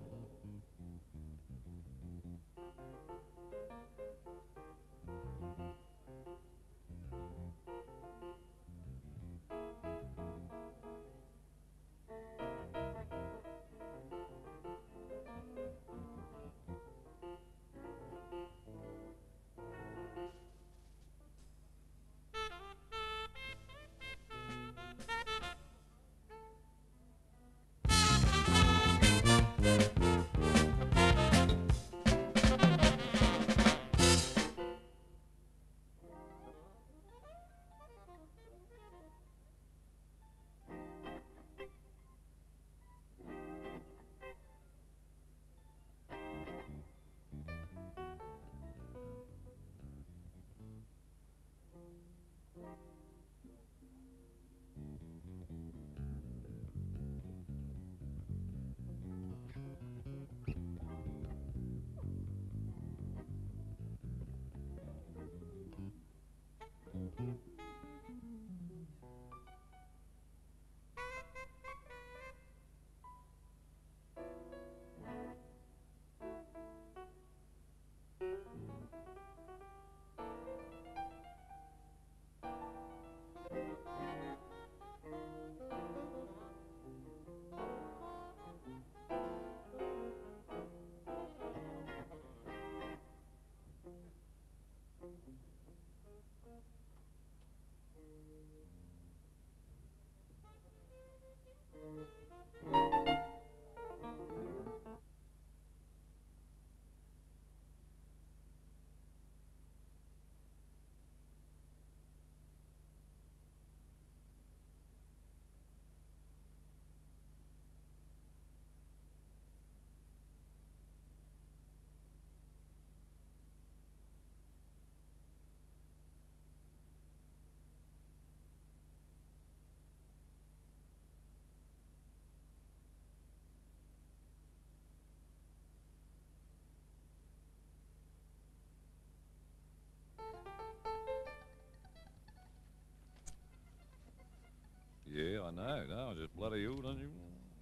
Yeah, I know. No, just bloody you, don't you?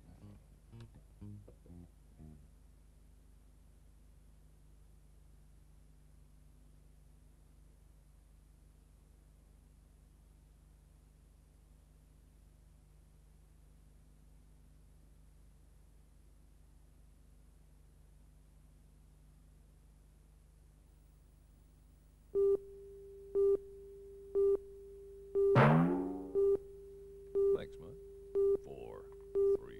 Thanks, mate. 4, 3.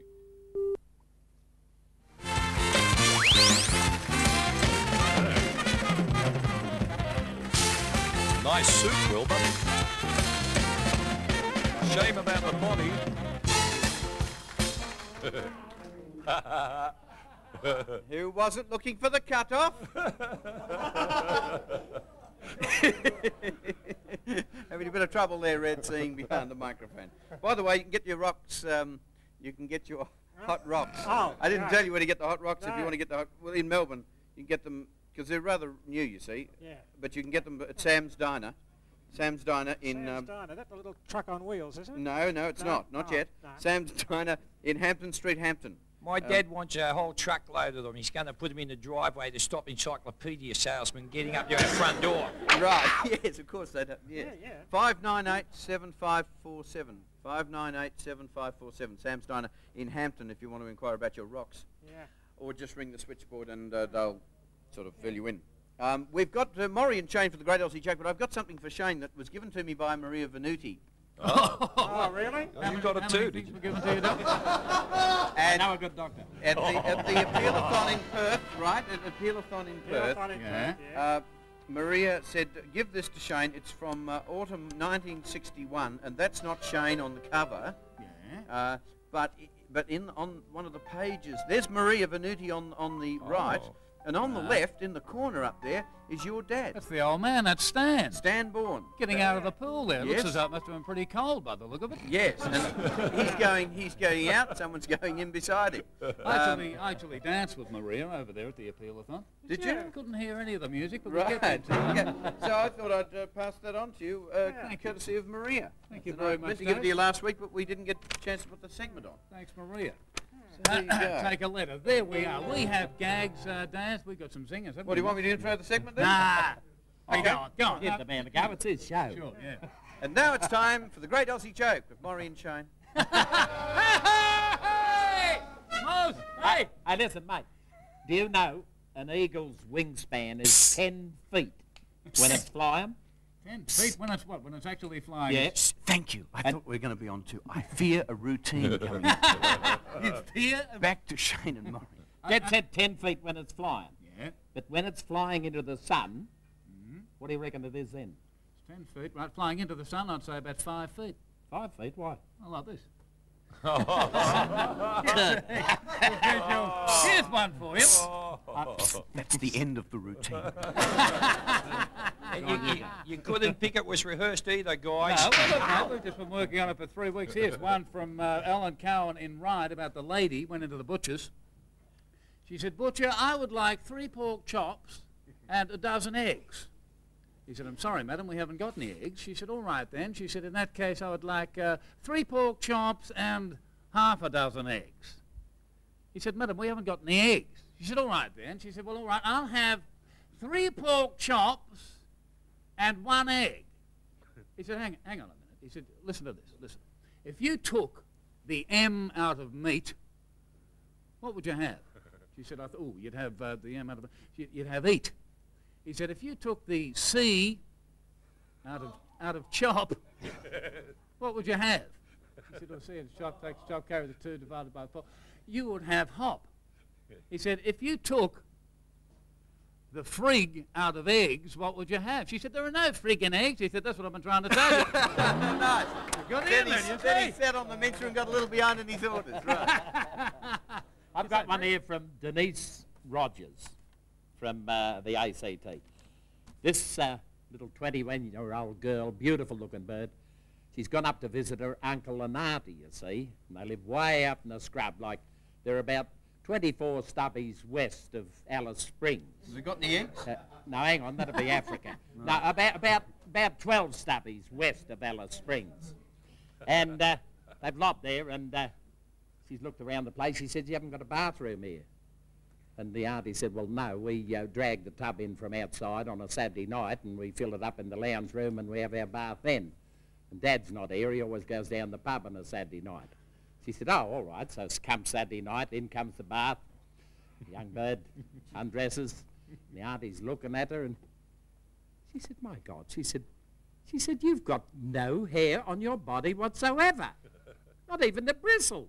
Nice suit, Wilbur. Shame about the body. Who wasn't looking for the cut-off? Having a bit of trouble there, Red, seeing behind the microphone. By the way, you can get your rocks, you can get your hot rocks. Oh, I didn't no. tell you where to get the hot rocks. No. If you want to get the hot, well, in Melbourne, you can get them, because they're rather new, you see. Yeah. But you can get them at Sam's Diner. Sam's Diner in... Sam's Diner, that's a little truck on wheels, is it? No, no, it's not yet. No. Sam's Diner in Hampton Street, Hampton. My dad wants a whole truckload of them. He's going to put them in the driveway to stop encyclopedia salesmen getting up to our front door. Right, yes, of course they'd have, yeah. Yeah. 598-7547. 598-7547. Sam's Diner in Hampton if you want to inquire about your rocks. Yeah. or just ring the switchboard and they'll sort of fill you in. We've got Maury and Shane for the Great Aussie Joke, but I've got something for Shane that was given to me by Maria Venuti. Oh, really? You got it too, did you? Given to you, Doctor? And now a good doctor. At the Appeal-a-thon in Perth, right? At Appeal-a-thon in Perth, Maria said, give this to Shane. It's from autumn 1961, and that's not Shane on the cover. Yeah. But on one of the pages, there's Maria Venuti on the right, and on the left, in the corner up there, is your dad. That's the old man. That's Stan. Stan Bourne. Getting out of the pool there. Yes. Looks as though it must have been pretty cold by the look of it. Yes, and he's going out. Someone's going in beside him. I actually danced with Maria over there at the Appeal-a-thon. Did you? Couldn't hear any of the music, but right. we kept it. So I thought I'd pass that on to you, courtesy of Maria. Thank you And very I much, meant to give it to you Dave. last week, but we didn't get a chance to put the segment on. Thanks, Maria. There you go. Take a letter. There we are. We have gags, Daz. We've got some singers. What, do you want me to intro the segment then? Nah. Okay. Go on. Give the man a go. It's his show. Sure, yeah. And now it's time for the Great Aussie Joke with Maury and Shane. Hey! Mose! Hey! Hey, listen, mate. Do you know an eagle's wingspan is 10 feet when it's flying? 10 feet when it's what? When it's actually flying? Yes. Thank you. I thought we were going to be on to I fear a routine coming up. You fear? Back to Shane and Maury. That said 10 feet when it's flying. Yeah. But when it's flying into the sun, what do you reckon it is then? It's 10 feet. Right, flying into the sun, I'd say about 5 feet. 5 feet? Why? I like this. Here's one for you. That's the end of the routine. You couldn't think it was rehearsed either, guys. No, we've just been working on it for 3 weeks. Here's one from Alan Cowan in Ryde about the lady went into the butcher's. She said, "Butcher, I would like 3 pork chops and a dozen eggs." He said, "I'm sorry, madam, we haven't got any eggs." She said, "All right then." She said, "In that case, I would like 3 pork chops and half a dozen eggs." He said, "Madam, we haven't got any eggs." She said, "All right then." She said, "Well, all right, I'll have 3 pork chops and 1 egg." He said, hang on a minute. He said, "Listen to this, listen. If you took the M out of meat, what would you have?" She said, "I thought, oh, you'd have the M out of, you'd have eat." He said, "If you took the C out of chop, what would you have?" He said, "Oh, C and chop takes chop, carry the 2 divided by 4. You would have hop." He said, "If you took the frig out of eggs, what would you have?" She said, "There are no frig in eggs." He said, "That's what I've been trying to tell you." Nice. Good Then evening, he sat on the mincer and got a little behind in his orders. Right. I've got one here from Denise Rogers from the ACT. This little 21-year-old girl, beautiful looking bird, she's gone up to visit her uncle and auntie, you see, and they live way up in the scrub, like they're about 24 stubbies west of Alice Springs. Has it got any eggs? No, hang on, that'd be Africa. No, about 12 stubbies west of Alice Springs. And they've lobbed there, and she's looked around the place. She said, "You haven't got a bathroom here." And the auntie said, "Well, no, we drag the tub in from outside on a Saturday night, and we fill it up in the lounge room, and we have our bath then. And Dad's not here. He always goes down the pub on a Saturday night." She said, "Oh, all right." So comes Saturday night, in comes the bath. The young bird undresses. The auntie's looking at her, and she said, "My God," she said, "you've got no hair on your body whatsoever. Not even the bristle.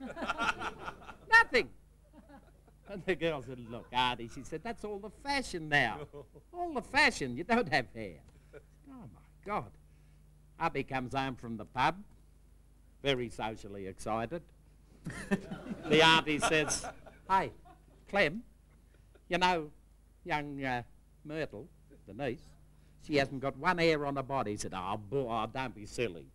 Nothing." And the girl said, "Look, Auntie," she said, "that's all the fashion now. All the fashion. You don't have hair." Oh, my God. Hubby comes home from the pub, very socially excited. The auntie says, "Hey, Clem, you know young Myrtle, the niece, she hasn't got 1 hair on her body." He said, "Oh, boy, don't be silly."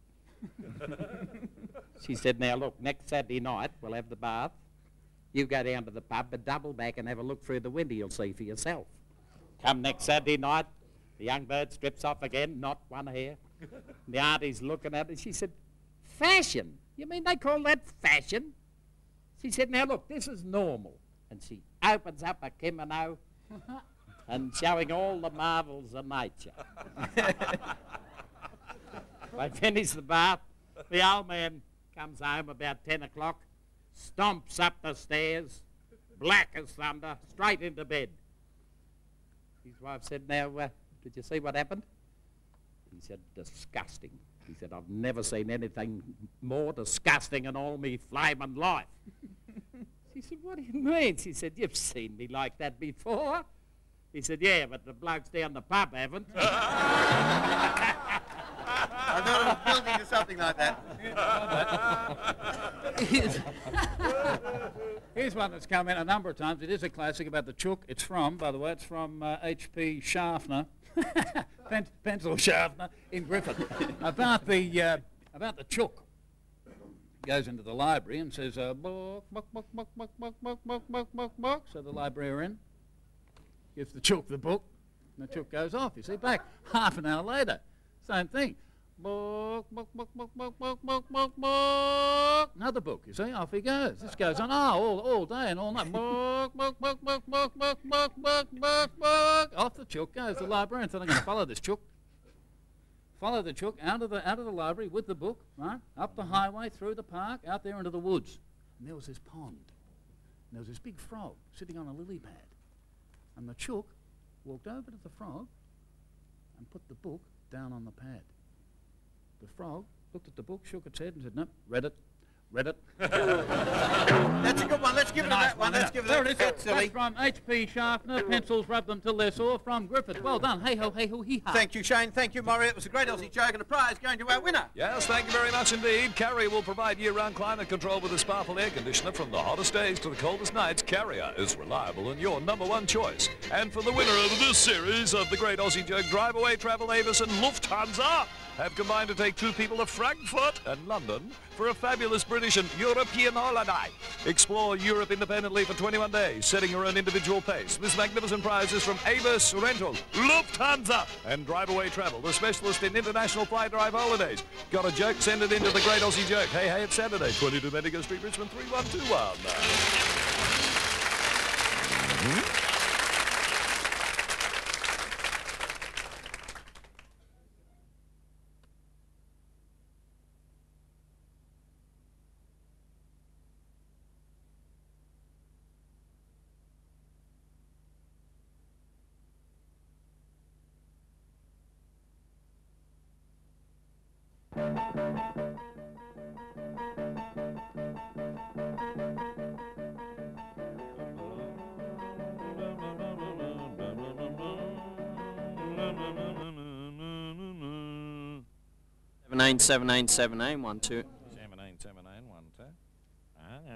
She said, "Now, look, next Saturday night we'll have the bath. You go down to the pub, but double back and have a look through the window. You'll see for yourself." Come next Saturday night, the young bird strips off again, not 1 hair. The auntie's looking at it. She said, "Fashion? You mean they call that fashion?" She said, "Now, look, this is normal." And she opens up a kimono and showing all the marvels of nature. They finish the bath. The old man comes home about 10 o'clock, stomps up the stairs, black as thunder, straight into bed. His wife said, now, did you see what happened? He said, disgusting. He said, I've never seen anything more disgusting in all me flaming life. She said, what do you mean? She said, you've seen me like that before. He said, yeah, but the blokes down the pub haven't. I thought it was building to something like that. Here's one that's come in a number of times. It is a classic about the chook. It's from, by the way, it's from H.P. Schaffner, pencil sharpener in Griffith, about the chook. Goes into the library and says, book, book, book, book, book, book, book, book, book, book, book. So the librarian gives the chook the book, and the chook goes off. You see, back half an hour later, same thing. Book, book, book, book, book, book, book, book, book. Another book, you see, off he goes. This goes on all day and all night. Book, book, book, book, book, book, book, book, book, book. Off the chook goes the librarian. So I'm going to follow this chook. Follow the chook out of the library with the book, right? Up the highway, through the park, out there into the woods. And there was this pond. And there was this big frog sitting on a lily pad. And the chook walked over to the frog and put the book down on the pad. The frog looked at the book, shook its head and said, no, read it. That's a good one. Let's give it that one. Let's give it that. That's silly. From H.P. Schaffner, pencils rub them till they're sore, from Griffith. Well done. Hey-ho, hey-ho, hee-ha. Thank you, Shane. Thank you, Maury. It was a great Aussie joke and a prize going to our winner. Yes, thank you very much indeed. Carrier will provide year-round climate control with a Sparkle air conditioner. From the hottest days to the coldest nights, Carrier is reliable and your #1 choice. And for the winner of this series of the great Aussie joke, Drive Away Travel Avis and Lufthansa have combined to take two people to Frankfurt and London for a fabulous British and European holiday. Explore Europe independently for 21 days, setting your own individual pace. This magnificent prize is from Avis Rental, Lufthansa, and Drive Away Travel, the specialist in international fly drive holidays. Got a joke? Send it into the Great Aussie Joke. Hey, hey, it's Saturday, 22 Medico Street, Richmond, 3121. Nine 797912. 797912. Yeah.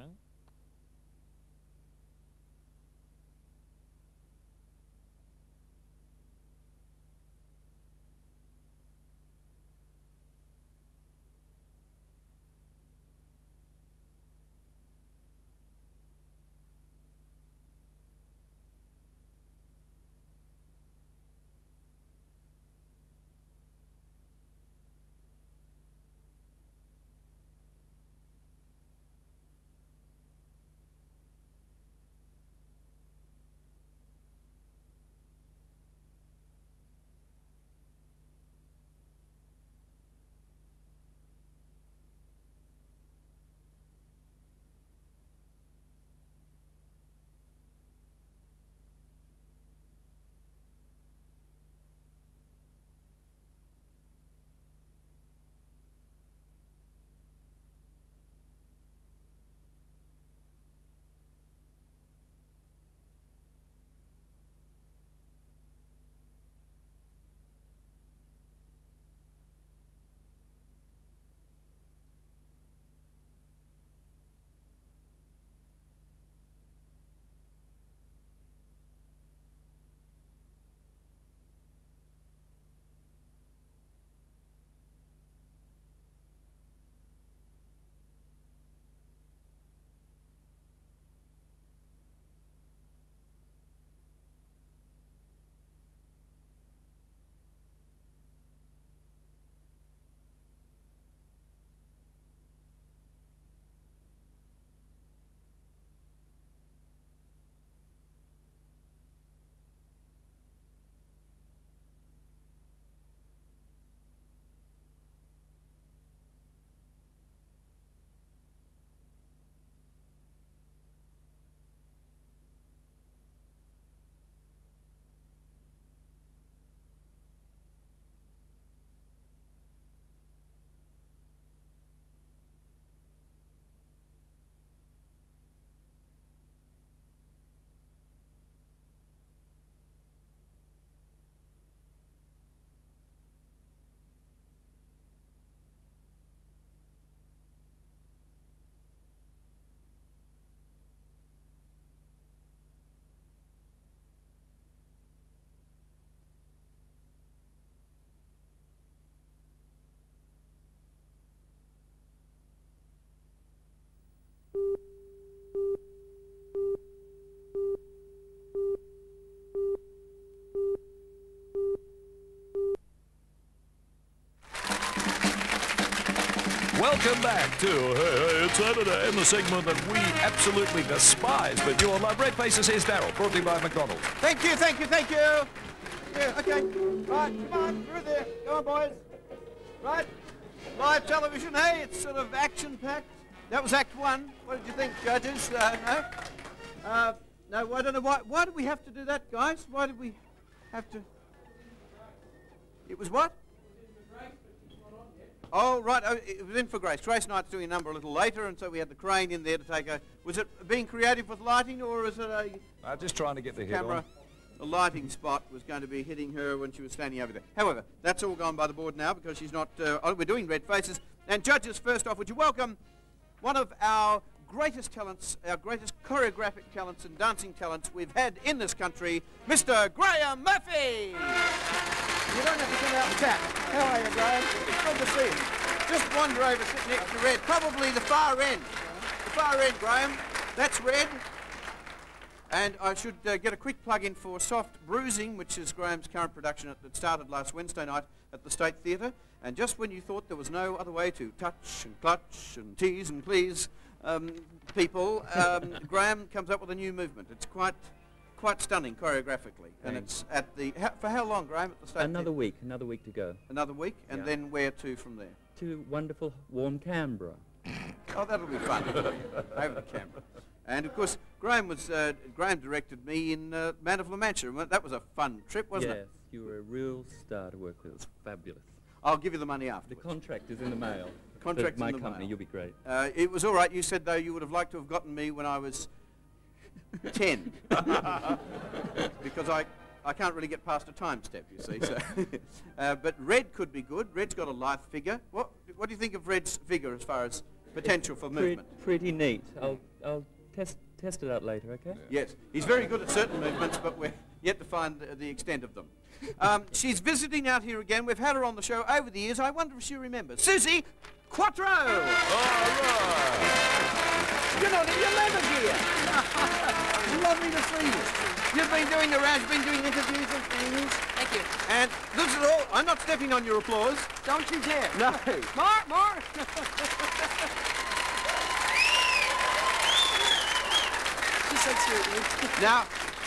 Welcome back to Hey, it's Saturday, in the segment that we absolutely despise, but you all love. Red Faces, here's Darryl, brought to you by McDonald's. Thank you, thank you, thank you. Yeah, okay. Right, come on, through there. Come on, boys. Right, live television, hey, it's sort of action-packed. That was Act 1. What did you think, judges? No? No, I don't know. Why did we have to do that, guys? Why did we have to... It was what? Oh, right. Oh, it was in for Grace. Grace Knight's doing a number a little later, and so we had the crane in there to take a... Was it being creative with lighting, or is it a... Just trying to get the camera? head on. The lighting spot was going to be hitting her when she was standing over there. However, that's all gone by the board now because she's not... we're doing Red Faces. And judges, first off, would you welcome one of our greatest talents, our greatest choreographic talents and dancing talents we've had in this country, Mr. Graham Murphy! You don't have to come out and chat. How are you, Graham? It's good to see you. Just wander over, sit next to Red. Probably the far end. The far end, Graham. That's Red. And I should get a quick plug in for Soft Bruising, which is Graham's current production that started last Wednesday night at the State Theatre. And just when you thought there was no other way to touch and clutch and tease and please people, Graham comes up with a new movement. It's quite stunning choreographically. And it's at the... for how long, Graham, at the State Another Theatre? week to go. Another week? And then where to from there? To wonderful, warm Canberra. Oh, that'll be fun. Over the camera. And of course, Graham directed me in Man of La Mancha. That was a fun trip, wasn't it? Yes, you were a real star to work with. It was fabulous. I'll give you the money after. The contract is in the mail. The contract's my in the company, mail. you'll be great. It was all right. You said, though, you would have liked to have gotten me when I was 10. Because I can't really get past a time step, you see. So but Red could be good. Red's got a lithe figure. What do you think of Red's figure as far as potential for movement? Pretty neat. I'll test it out later, okay? Yes. He's very good at certain movements, but we're yet to find the extent of them. She's visiting out here again. We've had her on the show over the years. I wonder if she remembers. Susie Quattro! All right! You're not in your leather gear! Lovely to see you. You've been doing the rounds, you've been doing interviews and things. Thank you. And this is all. I'm not stepping on your applause. Don't you dare. No. More! She said sweetly. Now,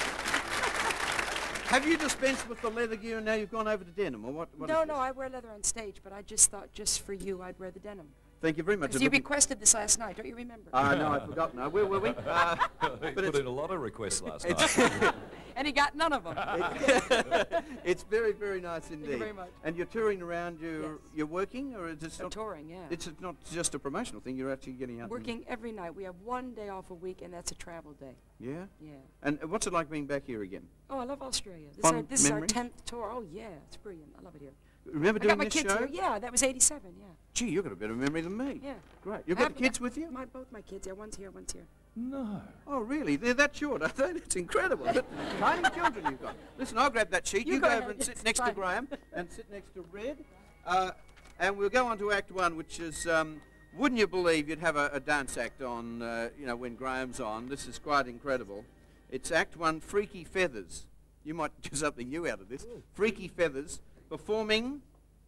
have you dispensed with the leather gear and now you've gone over to denim, or what? No, I wear leather on stage, but I just thought just for you I'd wear the denim. Thank you very much. Because you requested this last night, don't you remember? No, I forgot now. Where were we? He put in a lot of requests last night. And he got none of them. It's very, very nice indeed. Thank you very much. And you're touring around, you're working, or is it I'm touring, yeah. It's not just a promotional thing, you're actually getting out. Working every night. We have one day off a week, and that's a travel day. Yeah? Yeah. And what's it like being back here again? Oh, I love Australia. Fun This is our memories? 10th tour. Oh, yeah, it's brilliant. I love it here. Remember I doing got my this kids show? here. Yeah, that was 87, yeah. Gee, you've got a better memory than me. Yeah. Great. You've got the kids with you? Both my kids. Yeah, one's here, one's here. No. Oh, really? They're that short, are they? It's incredible. Tiny children you've got. Listen, I'll grab that sheet. You go over and sit next to Graham and sit next to Red. And we'll go on to Act 1, which is, wouldn't you believe you'd have a dance act on, when Graham's on. This is quite incredible. It's Act 1, Freaky Feathers. You might do something new out of this. Ooh. Freaky Feathers, performing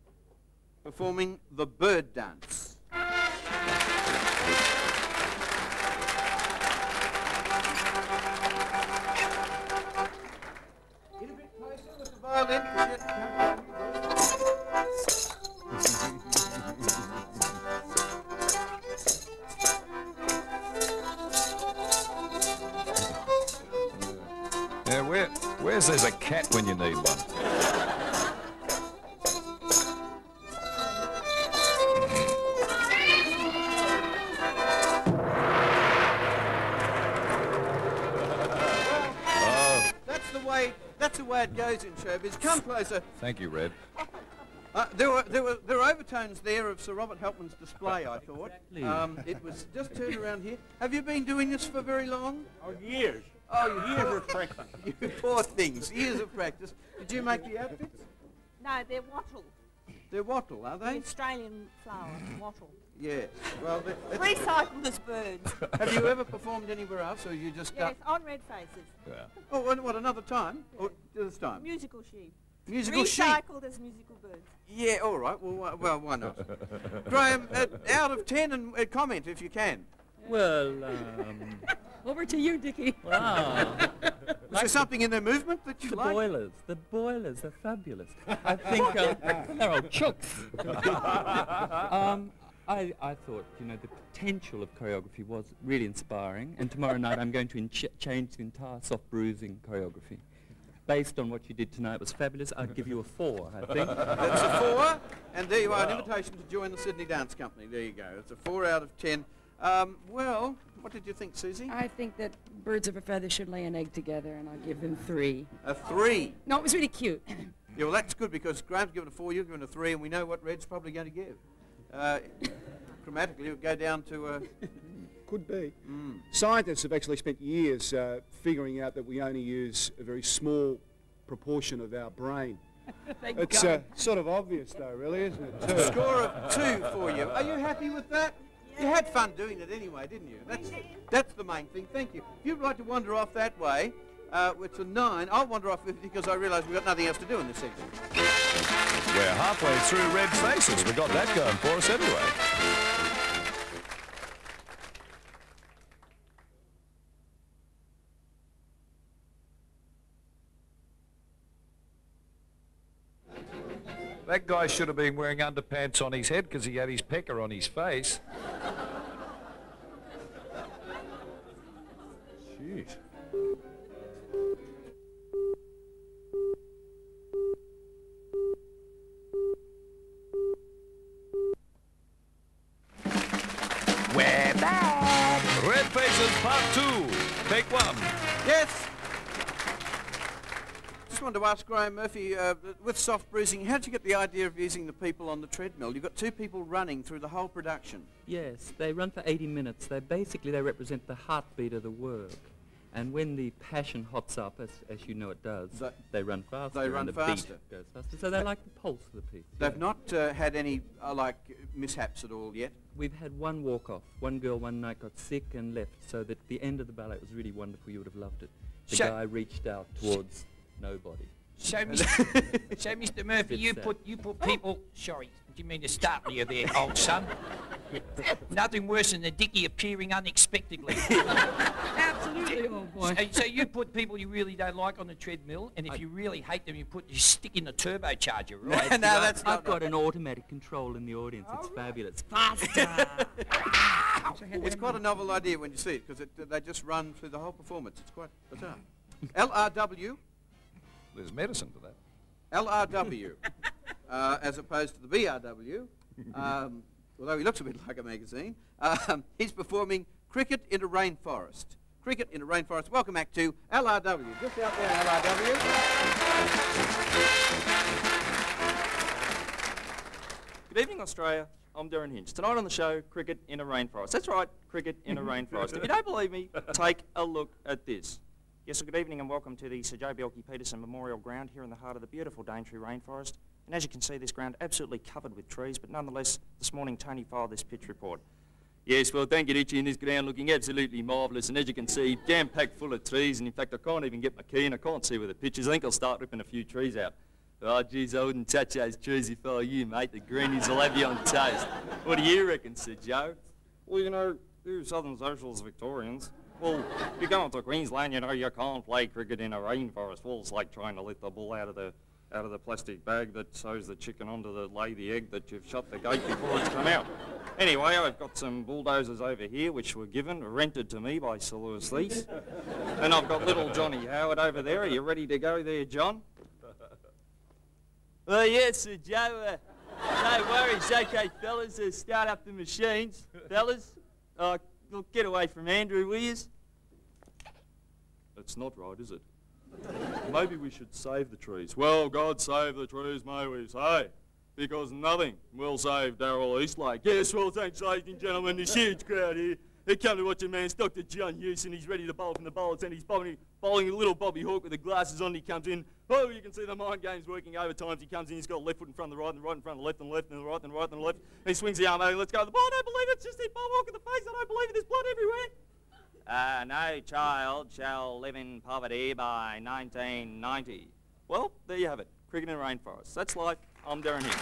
the bird dance. Get a bit closer with the violin. Yeah, where's there's a cat when you need one? That's the way it goes in showbiz. Come closer. Thank you, Red. There were overtones there of Sir Robert Helpman's display, I thought. Exactly. It was just turned around here. Have you been doing this for very long? Oh, years. Oh, years of practice. You poor things. Years of practice. Did you make the outfits? No, they're wattle. They're wattle, are they? The Australian flower, wattle. Yes. Well, recycled as birds. Have you ever performed anywhere else, or you just? Yes, on Red Faces. Yeah. Oh, what? Another time? Yeah. Or this time? Musical sheep. Musical sheep. Recycled as musical birds. Yeah, all right. Well, why not? Graham, out of 10 and comment if you can. Well, Over to you, Dickie. wow. Is there something in their movement that you like? The boilers, they're fabulous. I think they're old chooks. I thought, you know, the potential of choreography was really inspiring, and tomorrow night I'm going to change the entire soft bruising choreography. Based on what you did tonight, it was fabulous. I'd give you a 4, I think. That's a 4, and there you are, an invitation to join the Sydney Dance Company. There you go. It's a 4 out of 10. Well, what did you think, Susie? I think that birds of a feather should lay an egg together, and I'll give them 3. A 3? No, it was really cute. Yeah, well, that's good because Graham's given a 4, you've given a 3, and we know what Red's probably going to give. Grammatically, it would go down to... Could be. Scientists have actually spent years figuring out that we only use a very small proportion of our brain. It's sort of obvious, though, really, isn't it? A score of 2 for you. Are you happy with that? You had fun doing it anyway, didn't you? That's the main thing. Thank you. If you'd like to wander off that way, it's a 9. I'll wander off because I realise we've got nothing else to do in this section. We're halfway through Red Faces. We've got that going for us anyway. That guy should have been wearing underpants on his head because he had his pecker on his face. Jeez. We're back. Red Faces Part 2. Take 1. Yes. Just wanted to ask Graham Murphy, with soft bruising, how did you get the idea of using the people on the treadmill? You've got 2 people running through the whole production. Yes, they run for 80 minutes. They represent the heartbeat of the work. And when the passion hots up, as you know it does, they run faster. They run and the faster. Beat goes faster. So they're like the pulse of the piece. They've not had any, mishaps at all yet? We've had one walk-off. One girl one night got sick and left, so that the end of the ballet was really wonderful. You would have loved it. The guy reached out towards nobody. So, Mr. Murphy, you put people... Sorry, didn't mean to startle you there, old son. Nothing worse than the Dickie appearing unexpectedly. Absolutely, old boy. So you put people you really don't like on the treadmill, and if you really hate them, you stick in the turbocharger, right? No, that's not... I've got an automatic control in the audience. It's fabulous. Faster! It's quite a novel idea when you see it, because they just run through the whole performance. It's quite bizarre. LRW. There's medicine for that. LRW, as opposed to the BRW, although he looks a bit like a magazine, he's performing Cricket in a Rainforest. Cricket in a Rainforest. Welcome back to LRW. Just out there, LRW. Good evening, Australia. I'm Darren Hinch. Tonight on the show, Cricket in a Rainforest. That's right, Cricket in a Rainforest. If you don't believe me, take a look at this. Yes, well, good evening and welcome to the Sir Joe Bjelke-Peterson Memorial Ground here in the heart of the beautiful Daintree Rainforest. And as you can see, this ground absolutely covered with trees, but nonetheless, this morning Tony filed this pitch report. Yes, well, thank you, Richie, and this ground looking absolutely marvellous, and as you can see, jam-packed full of trees, and in fact, I can't even get my key and I can't see where the pitch is. I think I'll start ripping a few trees out. Oh, geez, I wouldn't touch those trees if I were you, mate. The greenies will have you on toast. What do you reckon, Sir Joe? Well, you know, you Southern Socialist Victorians, well, if you go into Queensland, you know, you can't play cricket in a rainforest. Well, it's like trying to let the bull out of the plastic bag that sews the chicken onto lay the egg that you've shut the gate before it's come out. Anyway, I've got some bulldozers over here which were rented to me by Sir Lewis Leith. And I've got little Johnny Howard over there. Are you ready to go there, John? Oh, yes, Sir Joe. No worries. Okay, fellas, start up the machines. Fellas, look, get away from Andrew, will yous? That's not right, is it? Maybe we should save the trees. Well, God save the trees, may we say, because nothing will save Darrell Eastlake. Yes, well, thanks, ladies and gentlemen, this huge crowd here. They come to watch a man, Dr. John Hewson. He's ready to bowl from the bowler's end. He's bowling a little Bobby Hawke with the glasses on. He comes in. Oh, you can see the mind game's working overtime. He comes in. He's got left foot in front of the right, and right in front of the left, and left, and the right, and right, and the left. And he swings the arm over. Let's go. The ball. I don't believe it. It's just hit Bob Hawke in the face. I don't believe it. There's blood everywhere. No child shall live in poverty by 1990. Well, there you have it. Cricket in a Rainforest. That's life. I'm Darren Hinch.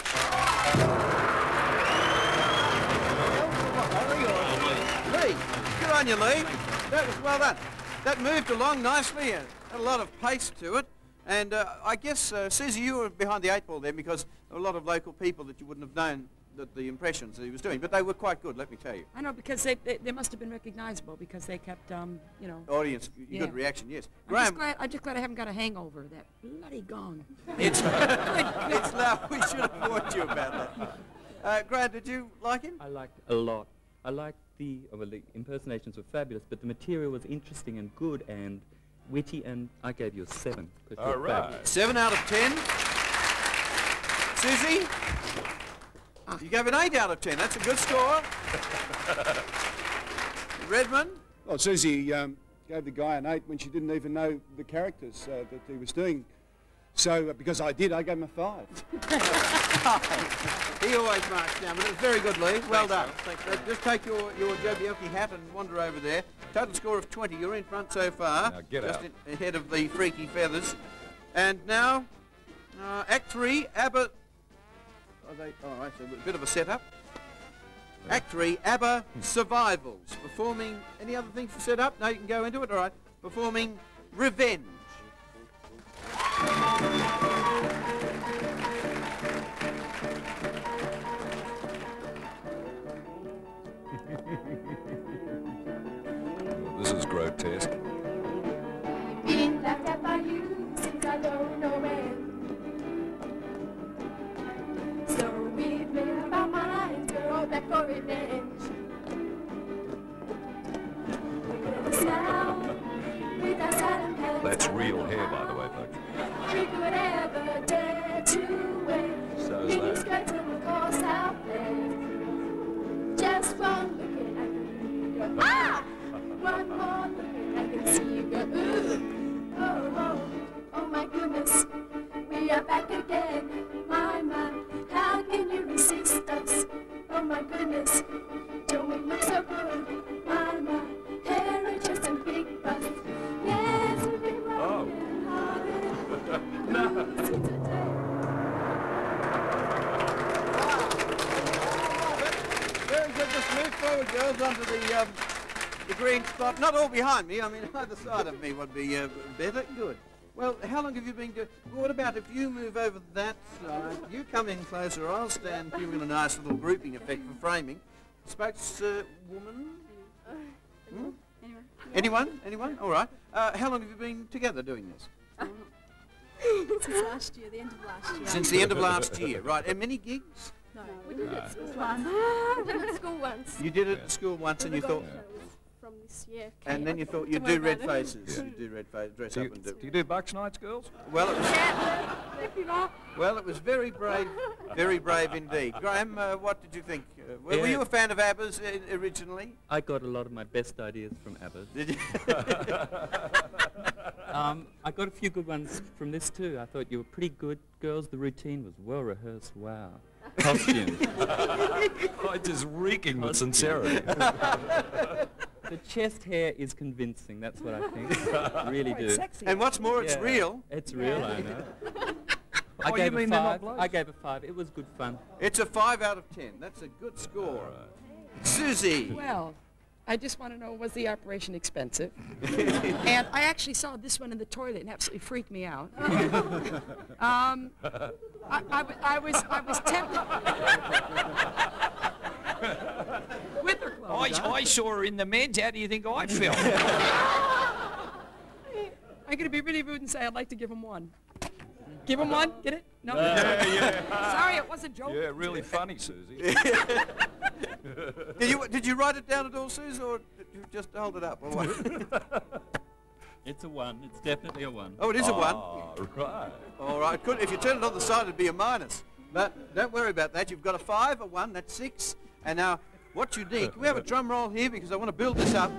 Lee, good on you, Lee. That was well done. That moved along nicely and had a lot of pace to it. And I guess, Susie, you were behind the 8 ball then because there were a lot of local people that you wouldn't have known that the impressions that he was doing. But they were quite good, let me tell you. I know, because they must have been recognisable because they kept, you know... Audience, yeah. Good reaction, yes. I'm just glad I haven't got a hangover of that bloody gong. It's loud. We should have warned you about that. Grant, did you like him? I liked it a lot. I liked the impersonations were fabulous, but the material was interesting and good and witty, and I gave you a 7. All right. 7 out of 10. Susie? You gave an 8 out of 10. That's a good score. Redmond? Well, Susie gave the guy an 8 when she didn't even know the characters that he was doing. So, because I did, I gave him a 5. He always marks down, but it was very good, Lee. Well done. Just take your Joe Bielke hat and wander over there. Total score of 20. You're in front so far. Now get just out. Ahead of the Freaky Feathers. And now, Act 3, ABBA... All right, so a bit of a setup. Act 3, ABBA Survivals. Performing... Any other things to set up? No, you can go into it. All right. Performing Revenge. This is grotesque. Been laughed at by you since I don't know when. So we've made up our minds, we're all back for revenge. Look at us now, with our silent hands. That's real hair, by the way, folks. We could ever dare to wait. So is In your that. skirts and the course out there. Just one looking at you go, ah! One more looking, I can see you go, ooh. Oh, oh, oh my goodness. We are back again. My, how can you resist us? Oh my goodness. Don't we look so good? My, heritage and big bust. Yes, we've been working hard. Very good. Just move forward, girls, onto the green spot. Not all behind me. I mean, either side of me would be better. Good. Well, how long have you been doing... What about if you move over that side? You come in closer. I'll stand here in a nice little grouping effect for framing. Spokeswoman? Hmm? Anyone? Anyone? All right. How long have you been together doing this? Since last year, the end of last year. Since the end of last year. Right. And many gigs? No, we did it at school once. We did it at school once. You did it at school once and you thought... From this year. And then you thought you'd do red faces. You'd do red faces, dress up and do... Do you do Bucks nights, girls? Well, it was... If you like. Well, it was very brave indeed. Graham, what did you think? Were Yeah. you a fan of ABBA's originally? I got a lot of my best ideas from ABBA. Did you? I got a few good ones from this too. I thought you were pretty good girls. The routine was well rehearsed. Wow. Costumes. Oh, just reeking with sincerity. The chest hair is convincing. That's what I think. Really do. Sexy. And what's more, it's real. It's real, I know. I Oh, gave you a mean they're not 5. blokes? I gave a 5. It was good fun. It's a 5 out of 10. That's a good score. Susie. Well, I just want to know, was the operation expensive? And I actually saw this one in the toilet and absolutely freaked me out. I was tempted. With her clothes on. I saw her in the men's. How do you think I felt? I'm going to be really rude and say I'd like to give him 1. Give him 1? Get it? No? Yeah. Sorry, it was a joke. Yeah, really funny, Susie. Did you write it down at all, Suze, or did you just hold it up? Or what? It's a 1. It's definitely a 1. Oh, it is a 1? Right. All right. Good. If you turn it on the side, it'd be a minus. But don't worry about that. You've got a 5, a 1, that's 6. And now, what you need... Can we have a drum roll here? Because I want to build this up.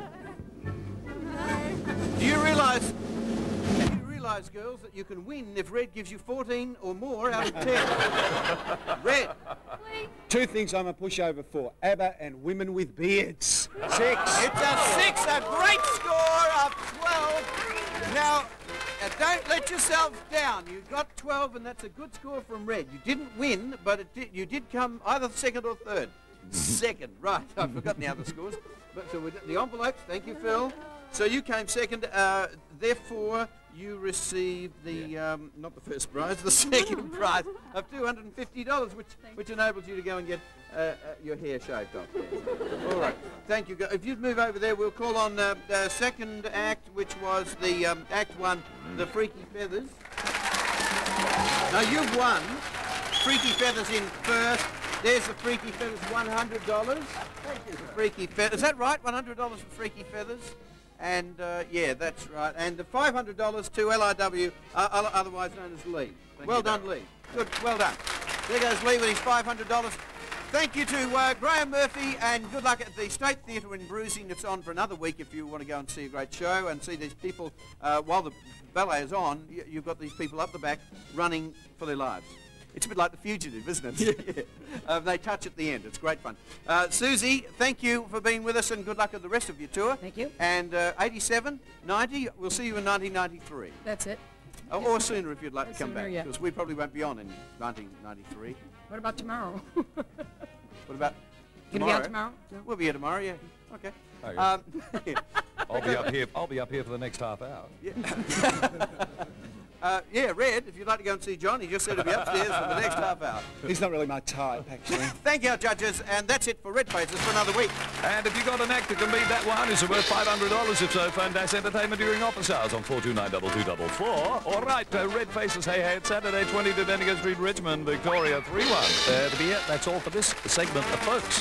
Do you realise, girls, that you can win if Red gives you 14 or more out of 10? Red. 2 things I'm a pushover for. ABBA and women with beards. 6. It's a 6, a great score of 12. Now, Don't let yourself down. You got 12, and that's a good score from Red. You didn't win, but you did come either second or third. Second, right. I've forgotten the other scores. But so the envelopes. Thank you, Phil. So you came second. Therefore, you received the not the first prize, the second prize of $250, which enables you to go and get your hair shaved off. Yes. All right. Thank you. If you'd move over there, we'll call on the second act, which was the Act 1, the Freaky Feathers. Now you've won. Freaky Feathers in first. There's the Freaky Feathers, $100. Thank you. The Freaky Feathers. Is that right? $100 for Freaky Feathers? And, yeah, that's right. And the $500 to LIW, otherwise known as Lee. Well done, Lee. Good, well done. There goes Lee with his $500. Thank you to Graham Murphy, and good luck at the State Theatre in Bruising. It's on for another week if you want to go and see a great show and see these people. While the ballet is on, you've got these people up the back running for their lives. It's a bit like The Fugitive, isn't it? Yeah. They touch at the end. It's great fun. Susie, thank you for being with us, and good luck at the rest of your tour. Thank you. And 87, 90, we'll see you in 1993. That's it. Or sooner if you'd like to come back, yeah. because we probably won't be on in 1993. What about tomorrow? What about You tomorrow? gonna be on tomorrow? No. We'll be here tomorrow, yeah. Okay. Okay. I'll be up here for the next half hour. Yeah, Red, if you'd like to go and see John, he just said he'll be upstairs for the next half hour. He's not really my type, actually. Thank you, our judges, and that's it for Red Faces for another week. And if you got an act that can beat that one, it's worth $500. If so, phone Dash Entertainment during office hours on 4292244. All right, Red Faces, hey, it's Saturday, 20 to Bendigo Street, Richmond, Victoria, 3-1. To be it, that's all for this segment of folks.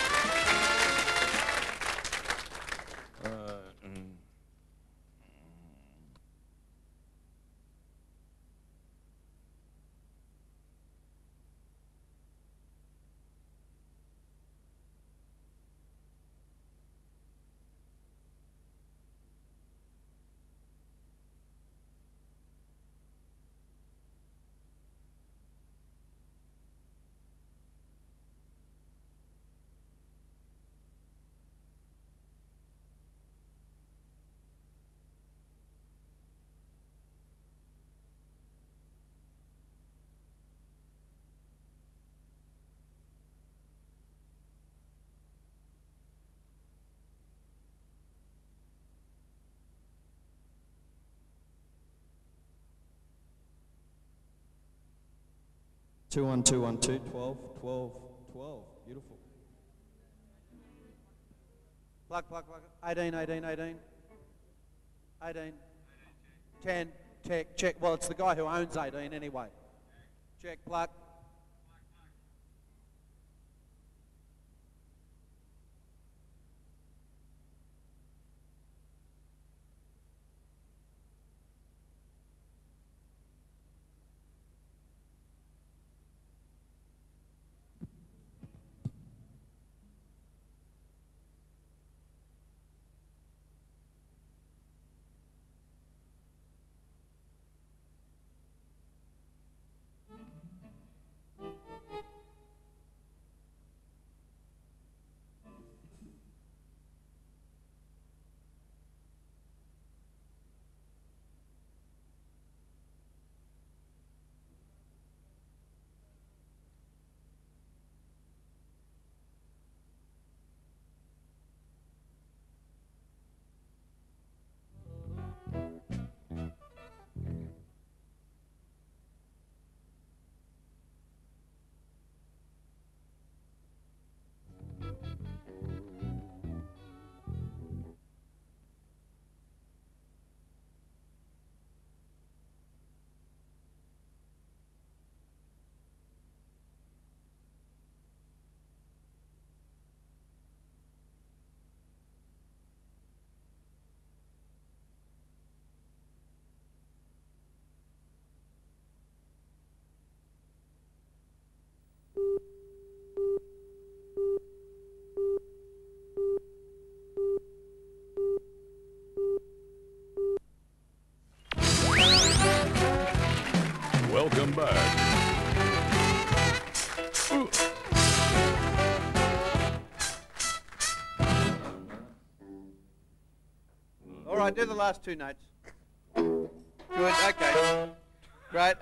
Two, 1, 2, 1, 2, 12, 12, 12. Beautiful. Plug, plug, plug. 18, 18, 18. 18. 10. Check, check. Well, it's the guy who owns 18 anyway. Check, plug. Welcome back. Ooh. All right, do the last two notes. 2 good. Okay. Right.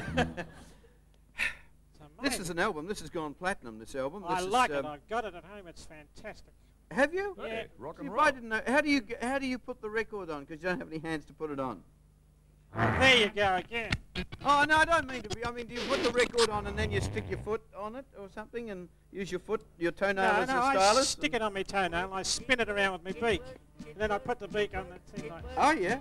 This is an album. This has gone platinum, this album. I this like it. I've got it at home. It's fantastic. Have you? Yeah. Hey, rock and See, roll. I didn't know. How do you put the record on? Because you don't have any hands to put it on. There you go again. Oh, no, I don't mean to be. I mean, do you put the record on and then you stick your foot on it or something and use your foot, your toenail as a I stylus? stick it on my toenail and I spin it around with my beak. And then I put the beak on that thing like Oh, yeah.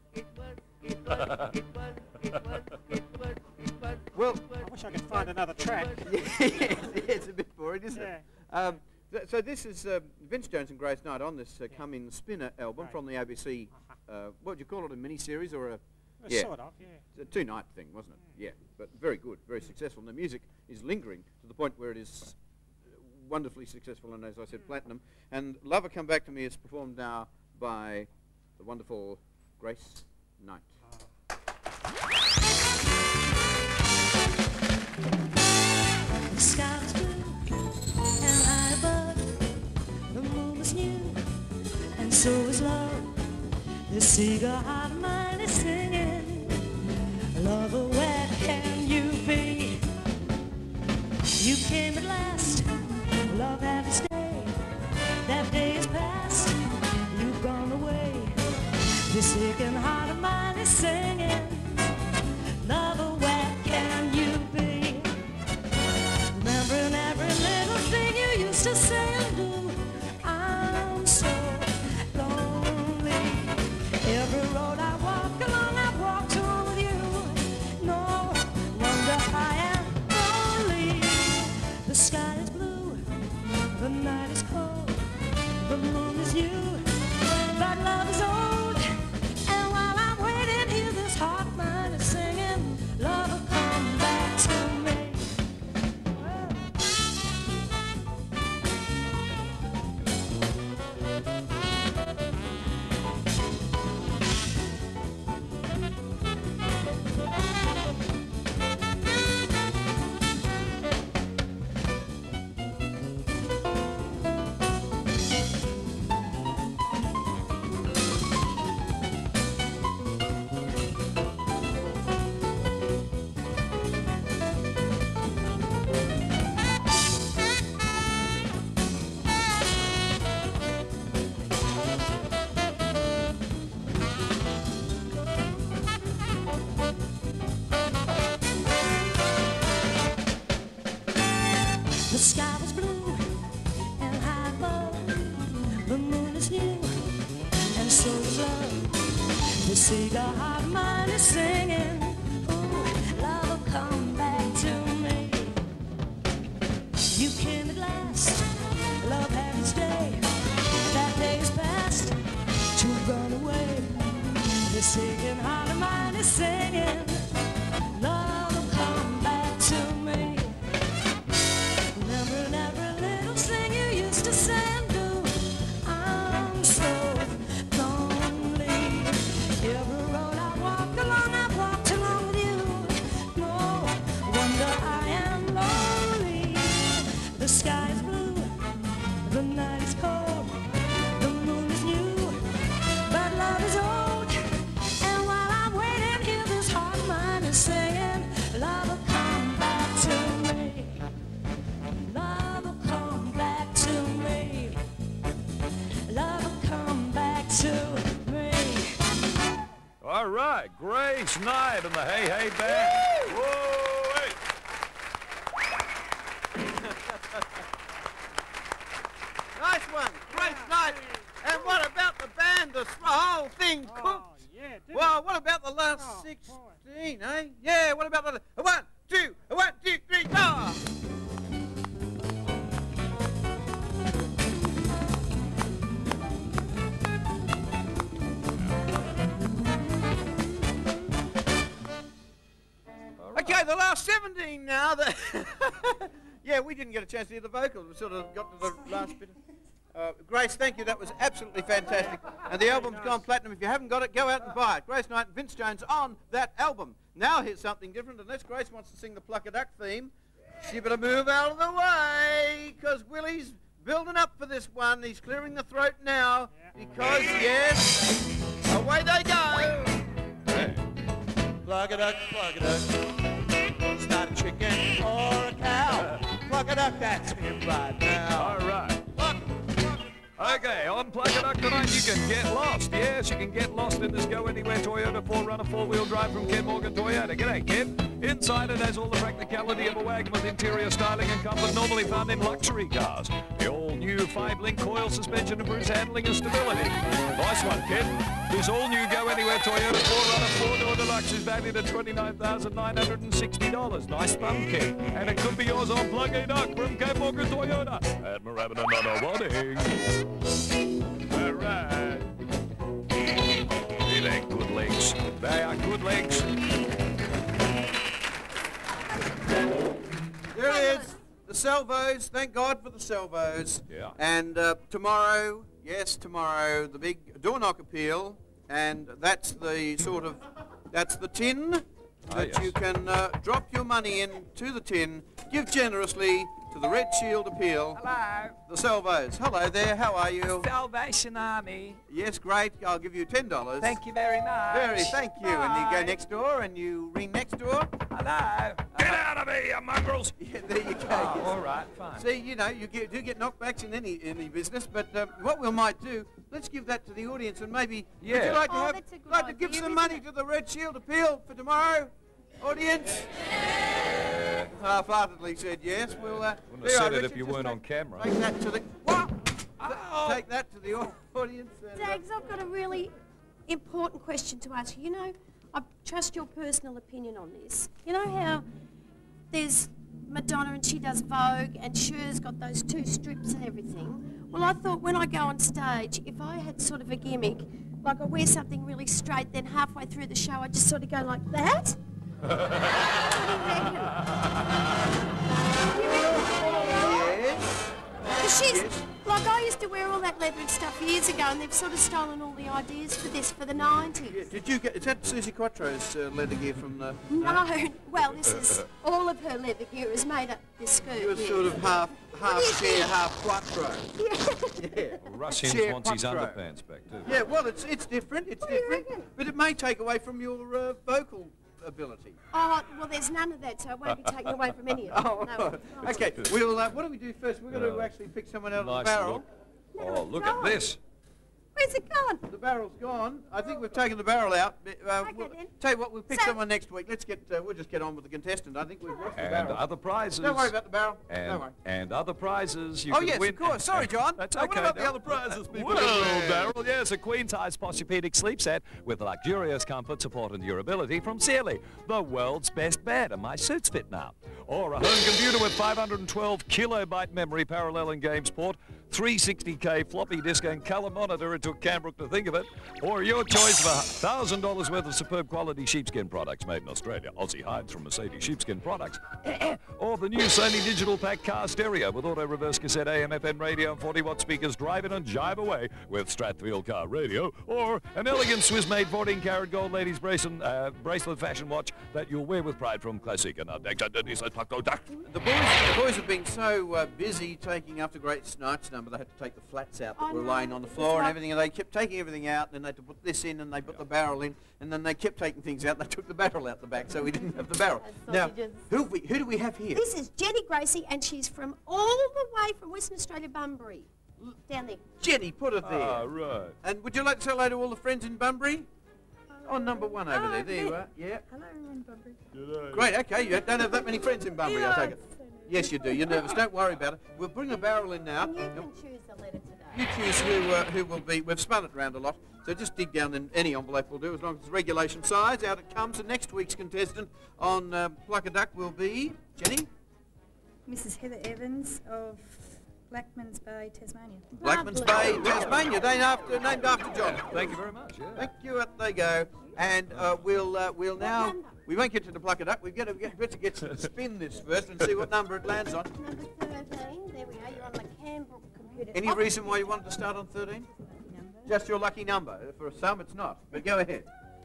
Well, I wish I could find another track. It's a bit boring, isn't Yeah. it? So this is Vince Jones and Grace Knight on this Come In Spinner album from the ABC. What would you call it, a mini-series or a... Yeah. Sort of, yeah. It's a two-night thing, wasn't it? Yeah. But very good, very successful. And the music is lingering to the point where it is wonderfully successful and, as I said, platinum. And Lover Come Back to Me is performed now by the wonderful Grace Knight. The sky was blue and high above. The moon was new and so was love. The seagull heart of mine is singing, lover, where can you be? You came at last, love had to stay. That day is past, you've gone away. The sinking heart of mine is singing, lover, where can you be? Remembering every little thing you used to say and do. I'm so lonely. Every road I walk along, I've walked along with you. No wonder I am lonely. The sky is blue, the night is cold, the moon is new, but love is old. And while I'm waiting here, this heart of mine is singing, love will come back to me. The sky was blue and high above. The moon is new and so is love. The seagull heart of mine is singing, ooh, love will come back to me. You came at last, love had its day. That day is past, you've gone away. The sinking heart of mine is singing, love will come back to me. Remembering every little thing you used to say and do. I'm so lonely. Every road I walk along, I've walked along with you. No wonder I am lonely. The sky is blue, the night is cold, the moon is new, but love is old. And while I'm waiting here, this heart of mine is singing, love will come back to me. Love will come back to me. Love will come back to me. All right, Grace Knight and the Hey Hey Band. Whoa, hey. Nice one, Grace Knight. And what about the band? The whole thing cooked. Yeah, Well, what about the last 16, eh? Yeah, what about the... 1, 2, 3, go! Okay, the last 17 now. Yeah, we didn't get a chance to hear the vocals. We sort of got to the last bit. Grace, thank you. That was absolutely fantastic. And the album's gone platinum. If you haven't got it, go out and buy it. Grace Knight and Vince Jones on that album. Now here's something different. Unless Grace wants to sing the Pluck a Duck theme, she better move out of the way, because Willie's building up for this one. He's clearing the throat now, because, yes, away they go. Plug a duck, plug a duck. It's not a chicken or a cow. Plug a duck, that's him right now. All right. Okay, on Plug a Duck tonight you can get lost. Yes, you can get lost in this Go Anywhere Toyota 4Runner 4-wheel drive from Ken Morgan Toyota. G'day, Ken. Inside it has all the practicality of a wagon with interior styling and comfort normally found in luxury cars. The all-new 5-link coil suspension improves handling and stability. Nice one, Ken. This all-new Go Anywhere Toyota 4Runner 4-door Deluxe is valued at $29,960. Nice thumb, Ken. And it could be yours on Plug a Duck from Ken Morgan Toyota. And we're having another warning. All right. These ain't good legs. They are good legs. There it is. The salvos. Thank God for the salvos. Yeah. And tomorrow, yes, tomorrow, the big door knock appeal. And that's the sort of, that's the tin that yes. you can drop your money into the tin, give generously to the Red Shield appeal. Hello. The salvos. Hello there, how are you? Salvation Army. Yes, great. I'll give you $10. Thank you very much. Thank you. And you go next door and you ring next door. Hello. Get out of here, you mongrels. Yeah, there you go. Oh, all right, fine. See, you know, you do get knockbacks in any business, but what we might do, let's give that to the audience and maybe, would you like to, like to give some money to the Red Shield appeal for tomorrow? Audience? Half-heartedly said yes. We'll, Wouldn't have said it if you weren't on camera. Take that to the... What? Take that to the audience. Dags, I've got a really important question to ask you. You know, I trust your personal opinion on this. You know how there's Madonna and she does Vogue and Cher's got those 2 strips and everything? Well, I thought when I go on stage, if I had sort of a gimmick, like I wear something really straight, then halfway through the show I just sort of go like that. What do you reckon? Yes. Because she's, like I used to wear all that leather and stuff years ago and they've sort of stolen all the ideas for this for the 90s. Yeah, did you get, is that Susie Quattro's leather gear from the... No, well this is, all of her leather gear is made up this skirt. You were here. sort of half share, half Quattro. Yeah. Russ Innes Share wants his Quattro. underpants back too. Yeah, well, it's different, but it may take away from your vocal ability. Oh, well there's none of that, so it won't be taken away from any of it. Oh, No. okay. We'll, what do we do first? We're going to actually pick someone out of the barrel. Oh, look at this. Where's it gone? The barrel's gone. I think we've taken the barrel out. We'll tell you what, we'll pick someone next week. Let's get, we'll just get on with the contestant. I think we've lost the And barrel. other prizes. Don't worry about the barrel. And, Don't worry. and other prizes you Oh, can yes, win. of course. Sorry, John. That's What okay. about the other prizes people Well, can win? Beryl, yes, a queen-size Posturepedic sleep set with luxurious comfort, support and durability from Sealy, the world's best bed, and my suits fit now. Or a home computer with 512 kilobyte memory, paralleling games port, 360K floppy disk and colour monitor. It took Canbrook to think of it. Or your choice of $1,000 worth of superb quality sheepskin products made in Australia. Aussie hides from Mercedes sheepskin products. Or the new Sony Digital Pack car stereo with auto reverse cassette AM FM radio and 40-watt speakers. Drive in and jive away with Stratfield car radio. Or an elegant Swiss-made 14-karat gold ladies bracelet fashion watch that you'll wear with pride from Classic. And The boys have been so busy taking after Great Night's number, they had to take the flats out that were laying on the floor and everything, and they kept taking everything out, and then they had to put this in, and they put the barrel in, and then they kept taking things out, and they took the barrel out the back, so we didn't have the barrel. Now, who do we have here? This is Jenny Gracie, and she's from all the way from Western Australia, Bunbury. Down there. Jenny, put it there. Ah, right. And would you like to say hello to all the friends in Bunbury? Oh, number 1 over there. There you are. Yeah. Hello, everyone, Bunbury. Great, okay. You don't have that many friends in Bunbury, I take it. Yes, you do. You're nervous. Don't worry about it. We'll bring a barrel in now. You can choose the letter today. You choose who will be. We've spun it around a lot, so just dig down in any envelope will do, as long as it's regulation size. Out it comes. And next week's contestant on Pluck a Duck will be Jenny. Mrs. Heather Evans of Blackman's Bay, Tasmania. Blackman's Bay, Tasmania, named after John. Thank you very much. Yeah. Thank you. Up they go. And we'll now. We won't get to the Pluck a Duck. We've got to get to spin this first and see what number it lands on. Number 13. There we are. You're on the Canberra computer. Any reason why you wanted to start on 13? Just your lucky number. For some, it's not. But go ahead.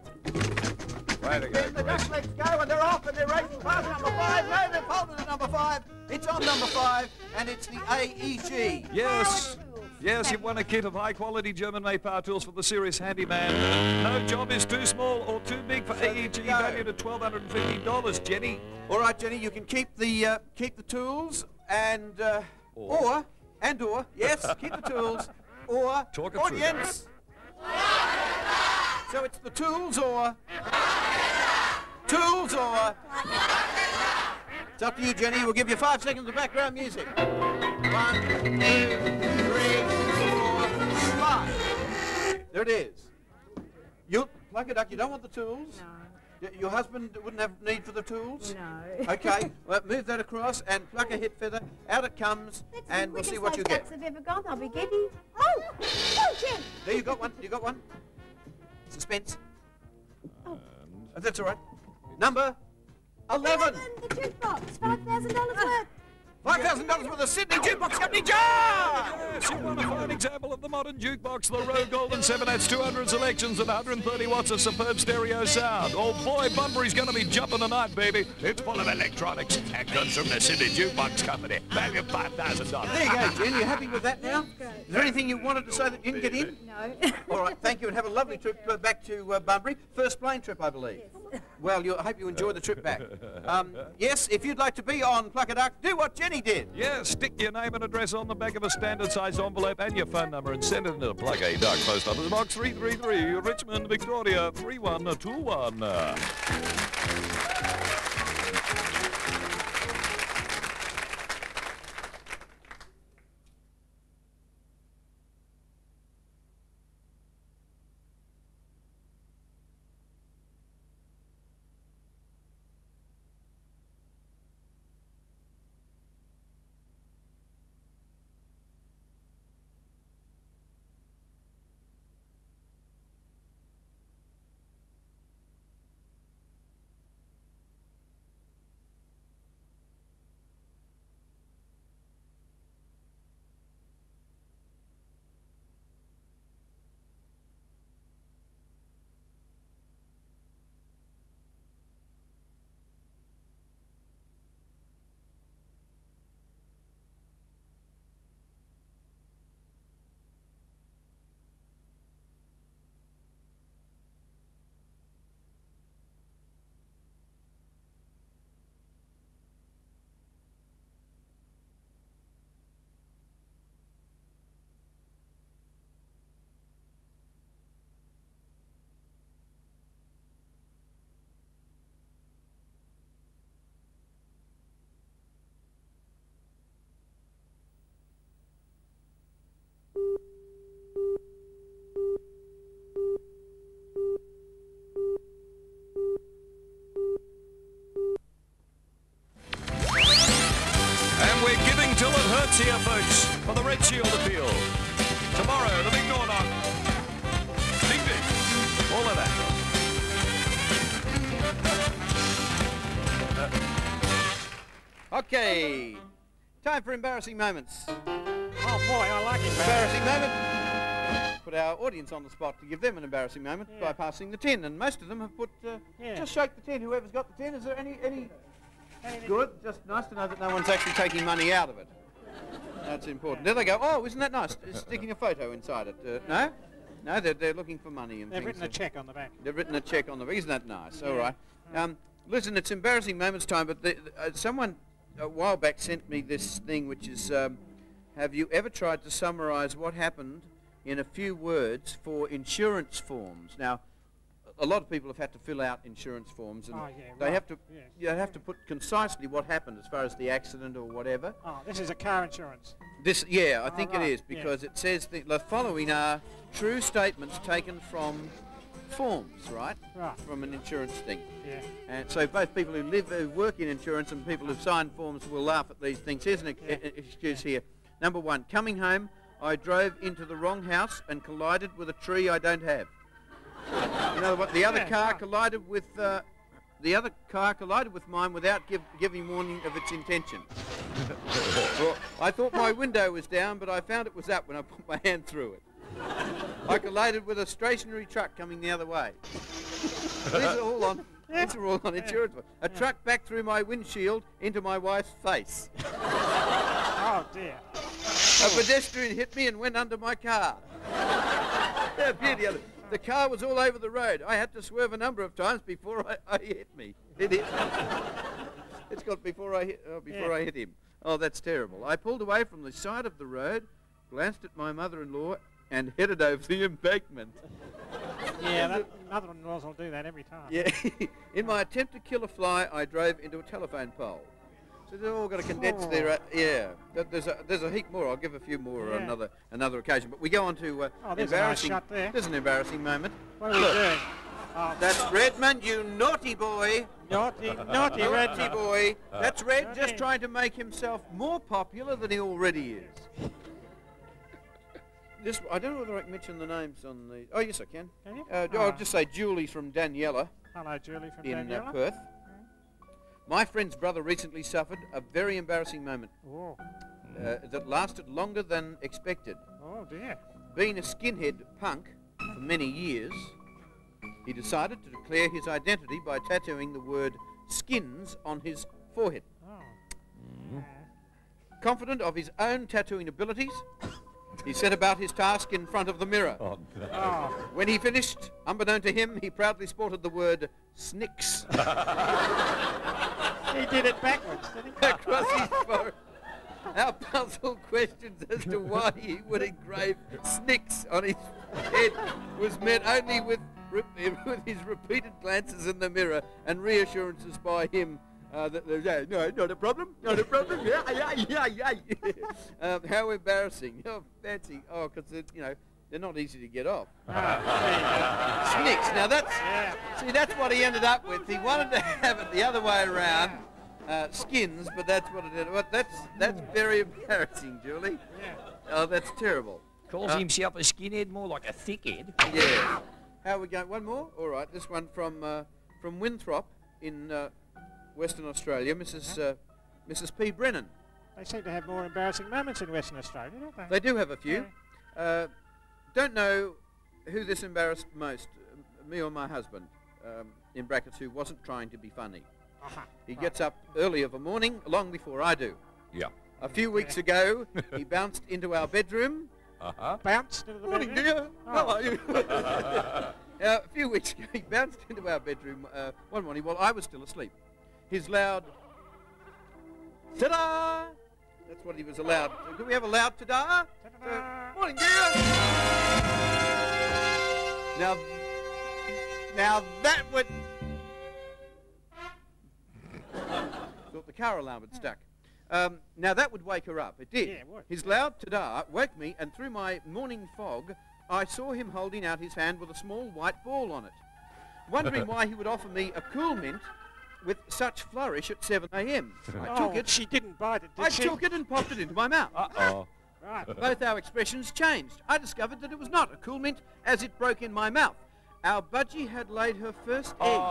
Way to go, The duck legs go, and they're off, and they're racing past number 5. No, they've folded at number 5. It's on number 5, and it's the AEG. Yes. Yes, you've won a kit of high-quality German-made power tools for the serious handyman. No job is too small or too big for AEG, valued at $1,250, Jenny. All right, Jenny, you can keep the tools and or yes, keep the tools or Talk it audience. So it's the tools or It's up to you, Jenny. We'll give you 5 seconds of background music. 1, 2, 3, 4, 5. There it is. You, Lucky Duck, you don't want the tools? No. Your husband wouldn't have need for the tools? No. Okay, well, move that across and pluck a hit feather. Out it comes, and we'll see what you get. That's the quickest those ducks have ever gone. I'll be giddy. Oh! Oh, Jim! There, you got one. You got one. Suspense. Oh. That's all right. Number 11. The jukebox, $5,000 worth. $5,000 worth of Sydney Jukebox Company jar! Yes, you want a fine example of the modern jukebox, the Rowe Golden 7. That's 200 selections and 130 watts of superb stereo sound. Oh boy, Bunbury's going to be jumping tonight, baby. It's full of electronics and comes from the Sydney Jukebox Company. Value $5,000. There you go, Jen. You happy with that now? Is there anything you wanted to say that you didn't get in? No. All right, thank you, and have a lovely trip back to Bunbury. First plane trip, I believe. Yes. Well, I hope you enjoy the trip back. Yes, if you'd like to be on Pluck a Duck, do what Jenny did. Yes, stick your name and address on the back of a standard size envelope and your phone number and send it into Plug a Duck, Post Office Box 333, Richmond, Victoria 3121. Till it hurts here, folks, for the Red Shield appeal. Tomorrow, the big door knock. Ding ding. All of that. Okay. Time for embarrassing moments. Oh boy, I like embarrassing moment. Put our audience on the spot to give them an embarrassing moment by passing the tin, and most of them have put. Just shake the tin. Whoever's got the tin. Is there any? Good. Just nice to know that no one's actually taking money out of it. That's important. There they go. Oh, isn't that nice? Sticking a photo inside it. No? No, they're looking for money and They've things. written a cheque on the back. They've written a cheque on the back. Isn't that nice? All right. Listen, it's embarrassing moments time, but someone a while back sent me this thing, which is, have you ever tried to summarise what happened in a few words for insurance forms? Now, a lot of people have had to fill out insurance forms, and they have to you have to put concisely what happened as far as the accident or whatever. Oh, this is a car insurance. This, I think it is, because it says the following are true statements taken from forms, right? From an insurance thing. Yeah. And so both people who work in insurance and people who've signed forms will laugh at these things. Here's an excuse here. Number 1, coming home, I drove into the wrong house and collided with a tree I don't have. You know what? The other car collided with mine without giving warning of its intention. Well, I thought my window was down, but I found it was up when I put my hand through it. I collided with a stationary truck coming the other way. These are all on insurance. A truck backed through my windshield into my wife's face. Oh dear. A pedestrian hit me and went under my car. Yeah, beauty of it. The car was all over the road. I had to swerve a number of times before I hit me. It hit. It's got before I hit him. Oh, that's terrible. I pulled away from the side of the road, glanced at my mother-in-law, and headed over the embankment. Yeah, that mother-in-laws will do that every time. Yeah. In my attempt to kill a fly, I drove into a telephone pole. So they've all got to condense their, yeah. There's a heap more. I'll give a few more another occasion. But we go on to there's a nice shot there. There's an embarrassing moment. What are we doing? Oh, that's Redmond, you naughty boy. Naughty Redmond. Boy. That's Red just trying to make himself more popular than he already is. I don't know whether I can mention the names on the... Oh, yes, I can. Can you? I'll just say Julie from Daniela. Hello, Julie from Daniela. In Perth. My friend's brother recently suffered a very embarrassing moment that lasted longer than expected. Oh, dear. Being a skinhead punk for many years, he decided to declare his identity by tattooing the word skins on his forehead. Oh. Confident of his own tattooing abilities, he set about his task in front of the mirror. Oh, no. When he finished, unbeknown to him, he proudly sported the word snicks. He did it backwards, didn't he? Across his forehead. Our puzzle questions as to why he would engrave snicks on his head was met only with his repeated glances in the mirror and reassurances by him that there's no, not a problem, yeah. How embarrassing. Oh, fancy. Oh, because they're not easy to get off. Snicks. Now that's what he ended up with. He wanted to have it the other way around, skins, but that's what it ended up. That's very embarrassing, Julie. Yeah. Oh, that's terrible. Calls himself a skinhead, more like a thickhead. Yeah. How are we going? One more? All right. This one from Winthrop in Western Australia, Mrs. P. Brennan. They seem to have more embarrassing moments in Western Australia, don't they? They do have a few. Yeah. Don't know who this embarrassed most, me or my husband, in brackets, who wasn't trying to be funny. He gets up early of a morning, long before I do. Yeah. A few weeks ago, he bounced into our bedroom. Bounced into the Morning, bedroom? dear. How are you? A few weeks ago, he bounced into our bedroom one morning while I was still asleep. His loud, ta-da! That's what he was allowed. Do we have a loud ta-da? Morning, dear. Now that would... Thought the car alarm had stuck. Now that would wake her up. It did. Yeah, it would. His loud ta-da woke me, and through my morning fog, I saw him holding out his hand with a small white ball on it. Wondering why he would offer me a cool mint with such flourish at 7 a.m. I took it. She didn't bite it, did she? I took it and popped it into my mouth. Uh-oh. Right. Both our expressions changed. I discovered that it was not a cool mint as it broke in my mouth. Our budgie had laid her first egg.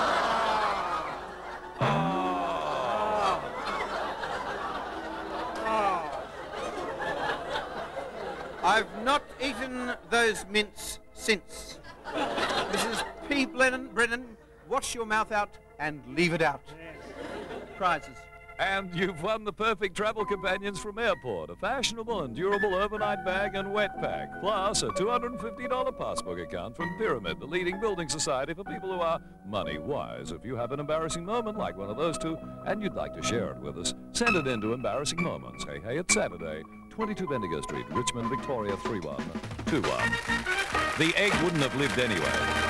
I've not eaten those mints since. Mrs. P. Brennan, wash your mouth out and leave it out. Prizes. And you've won the perfect travel companions from Airport, a fashionable and durable overnight bag and wet pack, plus a $250 passbook account from Pyramid, the leading building society for people who are money-wise. If you have an embarrassing moment like one of those two and you'd like to share it with us, send it in to Embarrassing Moments. Hey, it's Saturday, 22 Bendigo Street, Richmond, Victoria 3121. The egg wouldn't have lived anyway.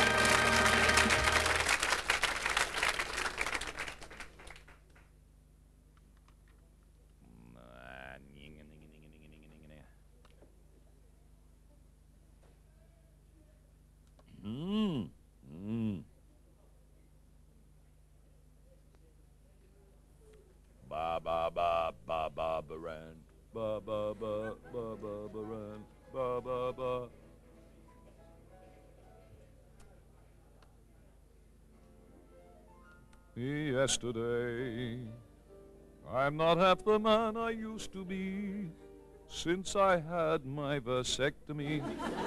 Ba ba ba ba ba baran, ba ba ba ba ba baran, ba ba ba. Yesterday, I'm not half the man I used to be since I had my vasectomy.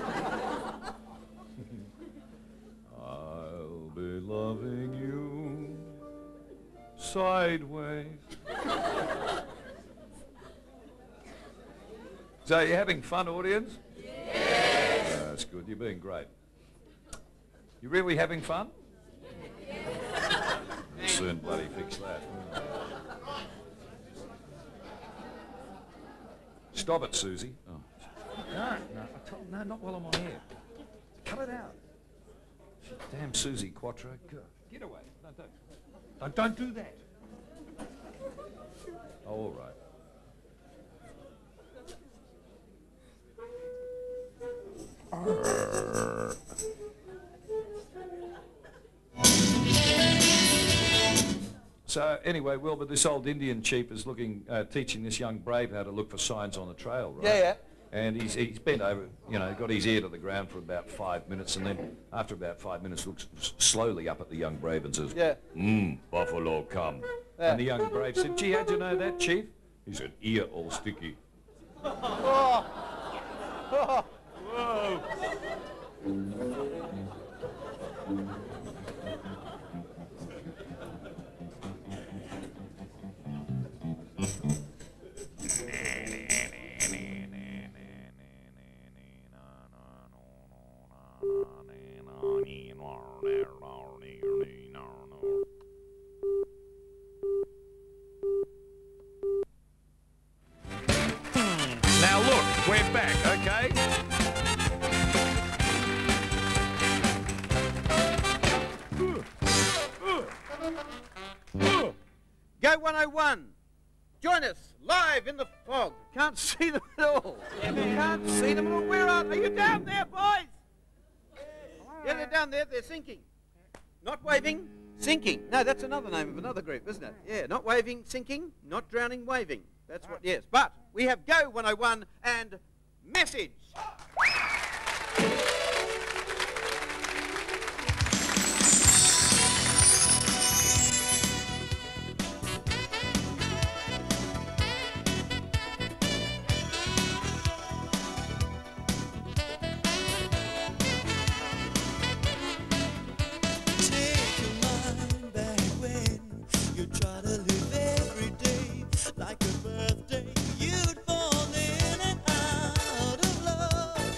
I'll be loving you sideways. So you're having fun, audience? Yes. That's good. You're being great. You really having fun? We'll soon bloody fix that. Stop it, Susie. Oh. No, not while I'm on air. Cut it out. Damn Susie Quattro. Get away. No, don't do that. Oh, all right. So anyway, Wilbur, this old Indian chief is looking, teaching this young brave how to look for signs on the trail, right? Yeah, yeah. And he's bent over, you know, got his ear to the ground for about 5 minutes, and then after about 5 minutes looks slowly up at the young brave and says, yeah, buffalo come. Yeah. And the young brave said, gee, how'd you know that, chief? He said, ear all sticky. Oh. Oh. Whoa. Now look, we're back, okay? Go 101. Join us live in the fog. Can't see them at all. Can't see them at all. Where are you? Down there, boys? Yeah, they're down there. They're sinking. Not waving, sinking. No, that's another name of another group, isn't it? Yeah, not waving, sinking, not drowning, waving. That's what, yes. But we have Go 101 and Message. Like a birthday, you'd fall in and out of love.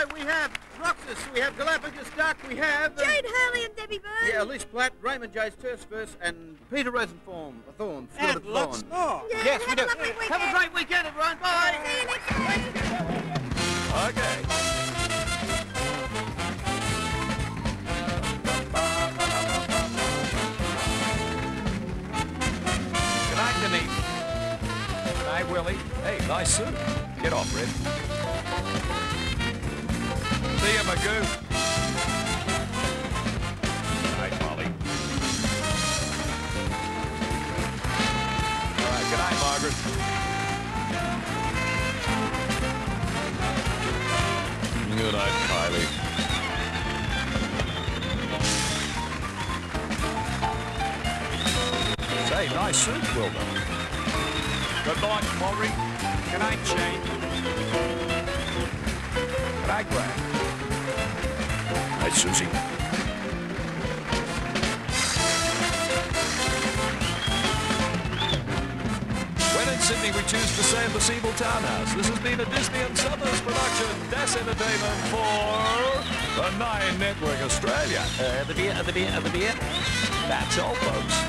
we have Roxas, we have Galapagos Duck, we have... Jane Hurley and Debbie Byrne. Yeah, Elise Platt, Raymond J's Terceverse, and Peter Rosenthorn. Thorn. And lots more. Yeah, Yes, we do. have a lovely weekend. Have a great weekend, everyone. Bye. See you next week. Okay. Good night, Denise. Good night, Willie. Hey, nice suit. Get off, Red. See you, Magoo. Good night, Molly. All right, good night, Margaret. Good night, Kylie. Say, nice suit, Wilbur. Good night, Maury. Good night, Shane. Good night, Greg. Hi, Susie. When in Sydney, we choose to stay at the Seabull Townhouse. This has been a Disney and Summers production. Das Entertainment for the Nine Network Australia. The beer. That's all, folks.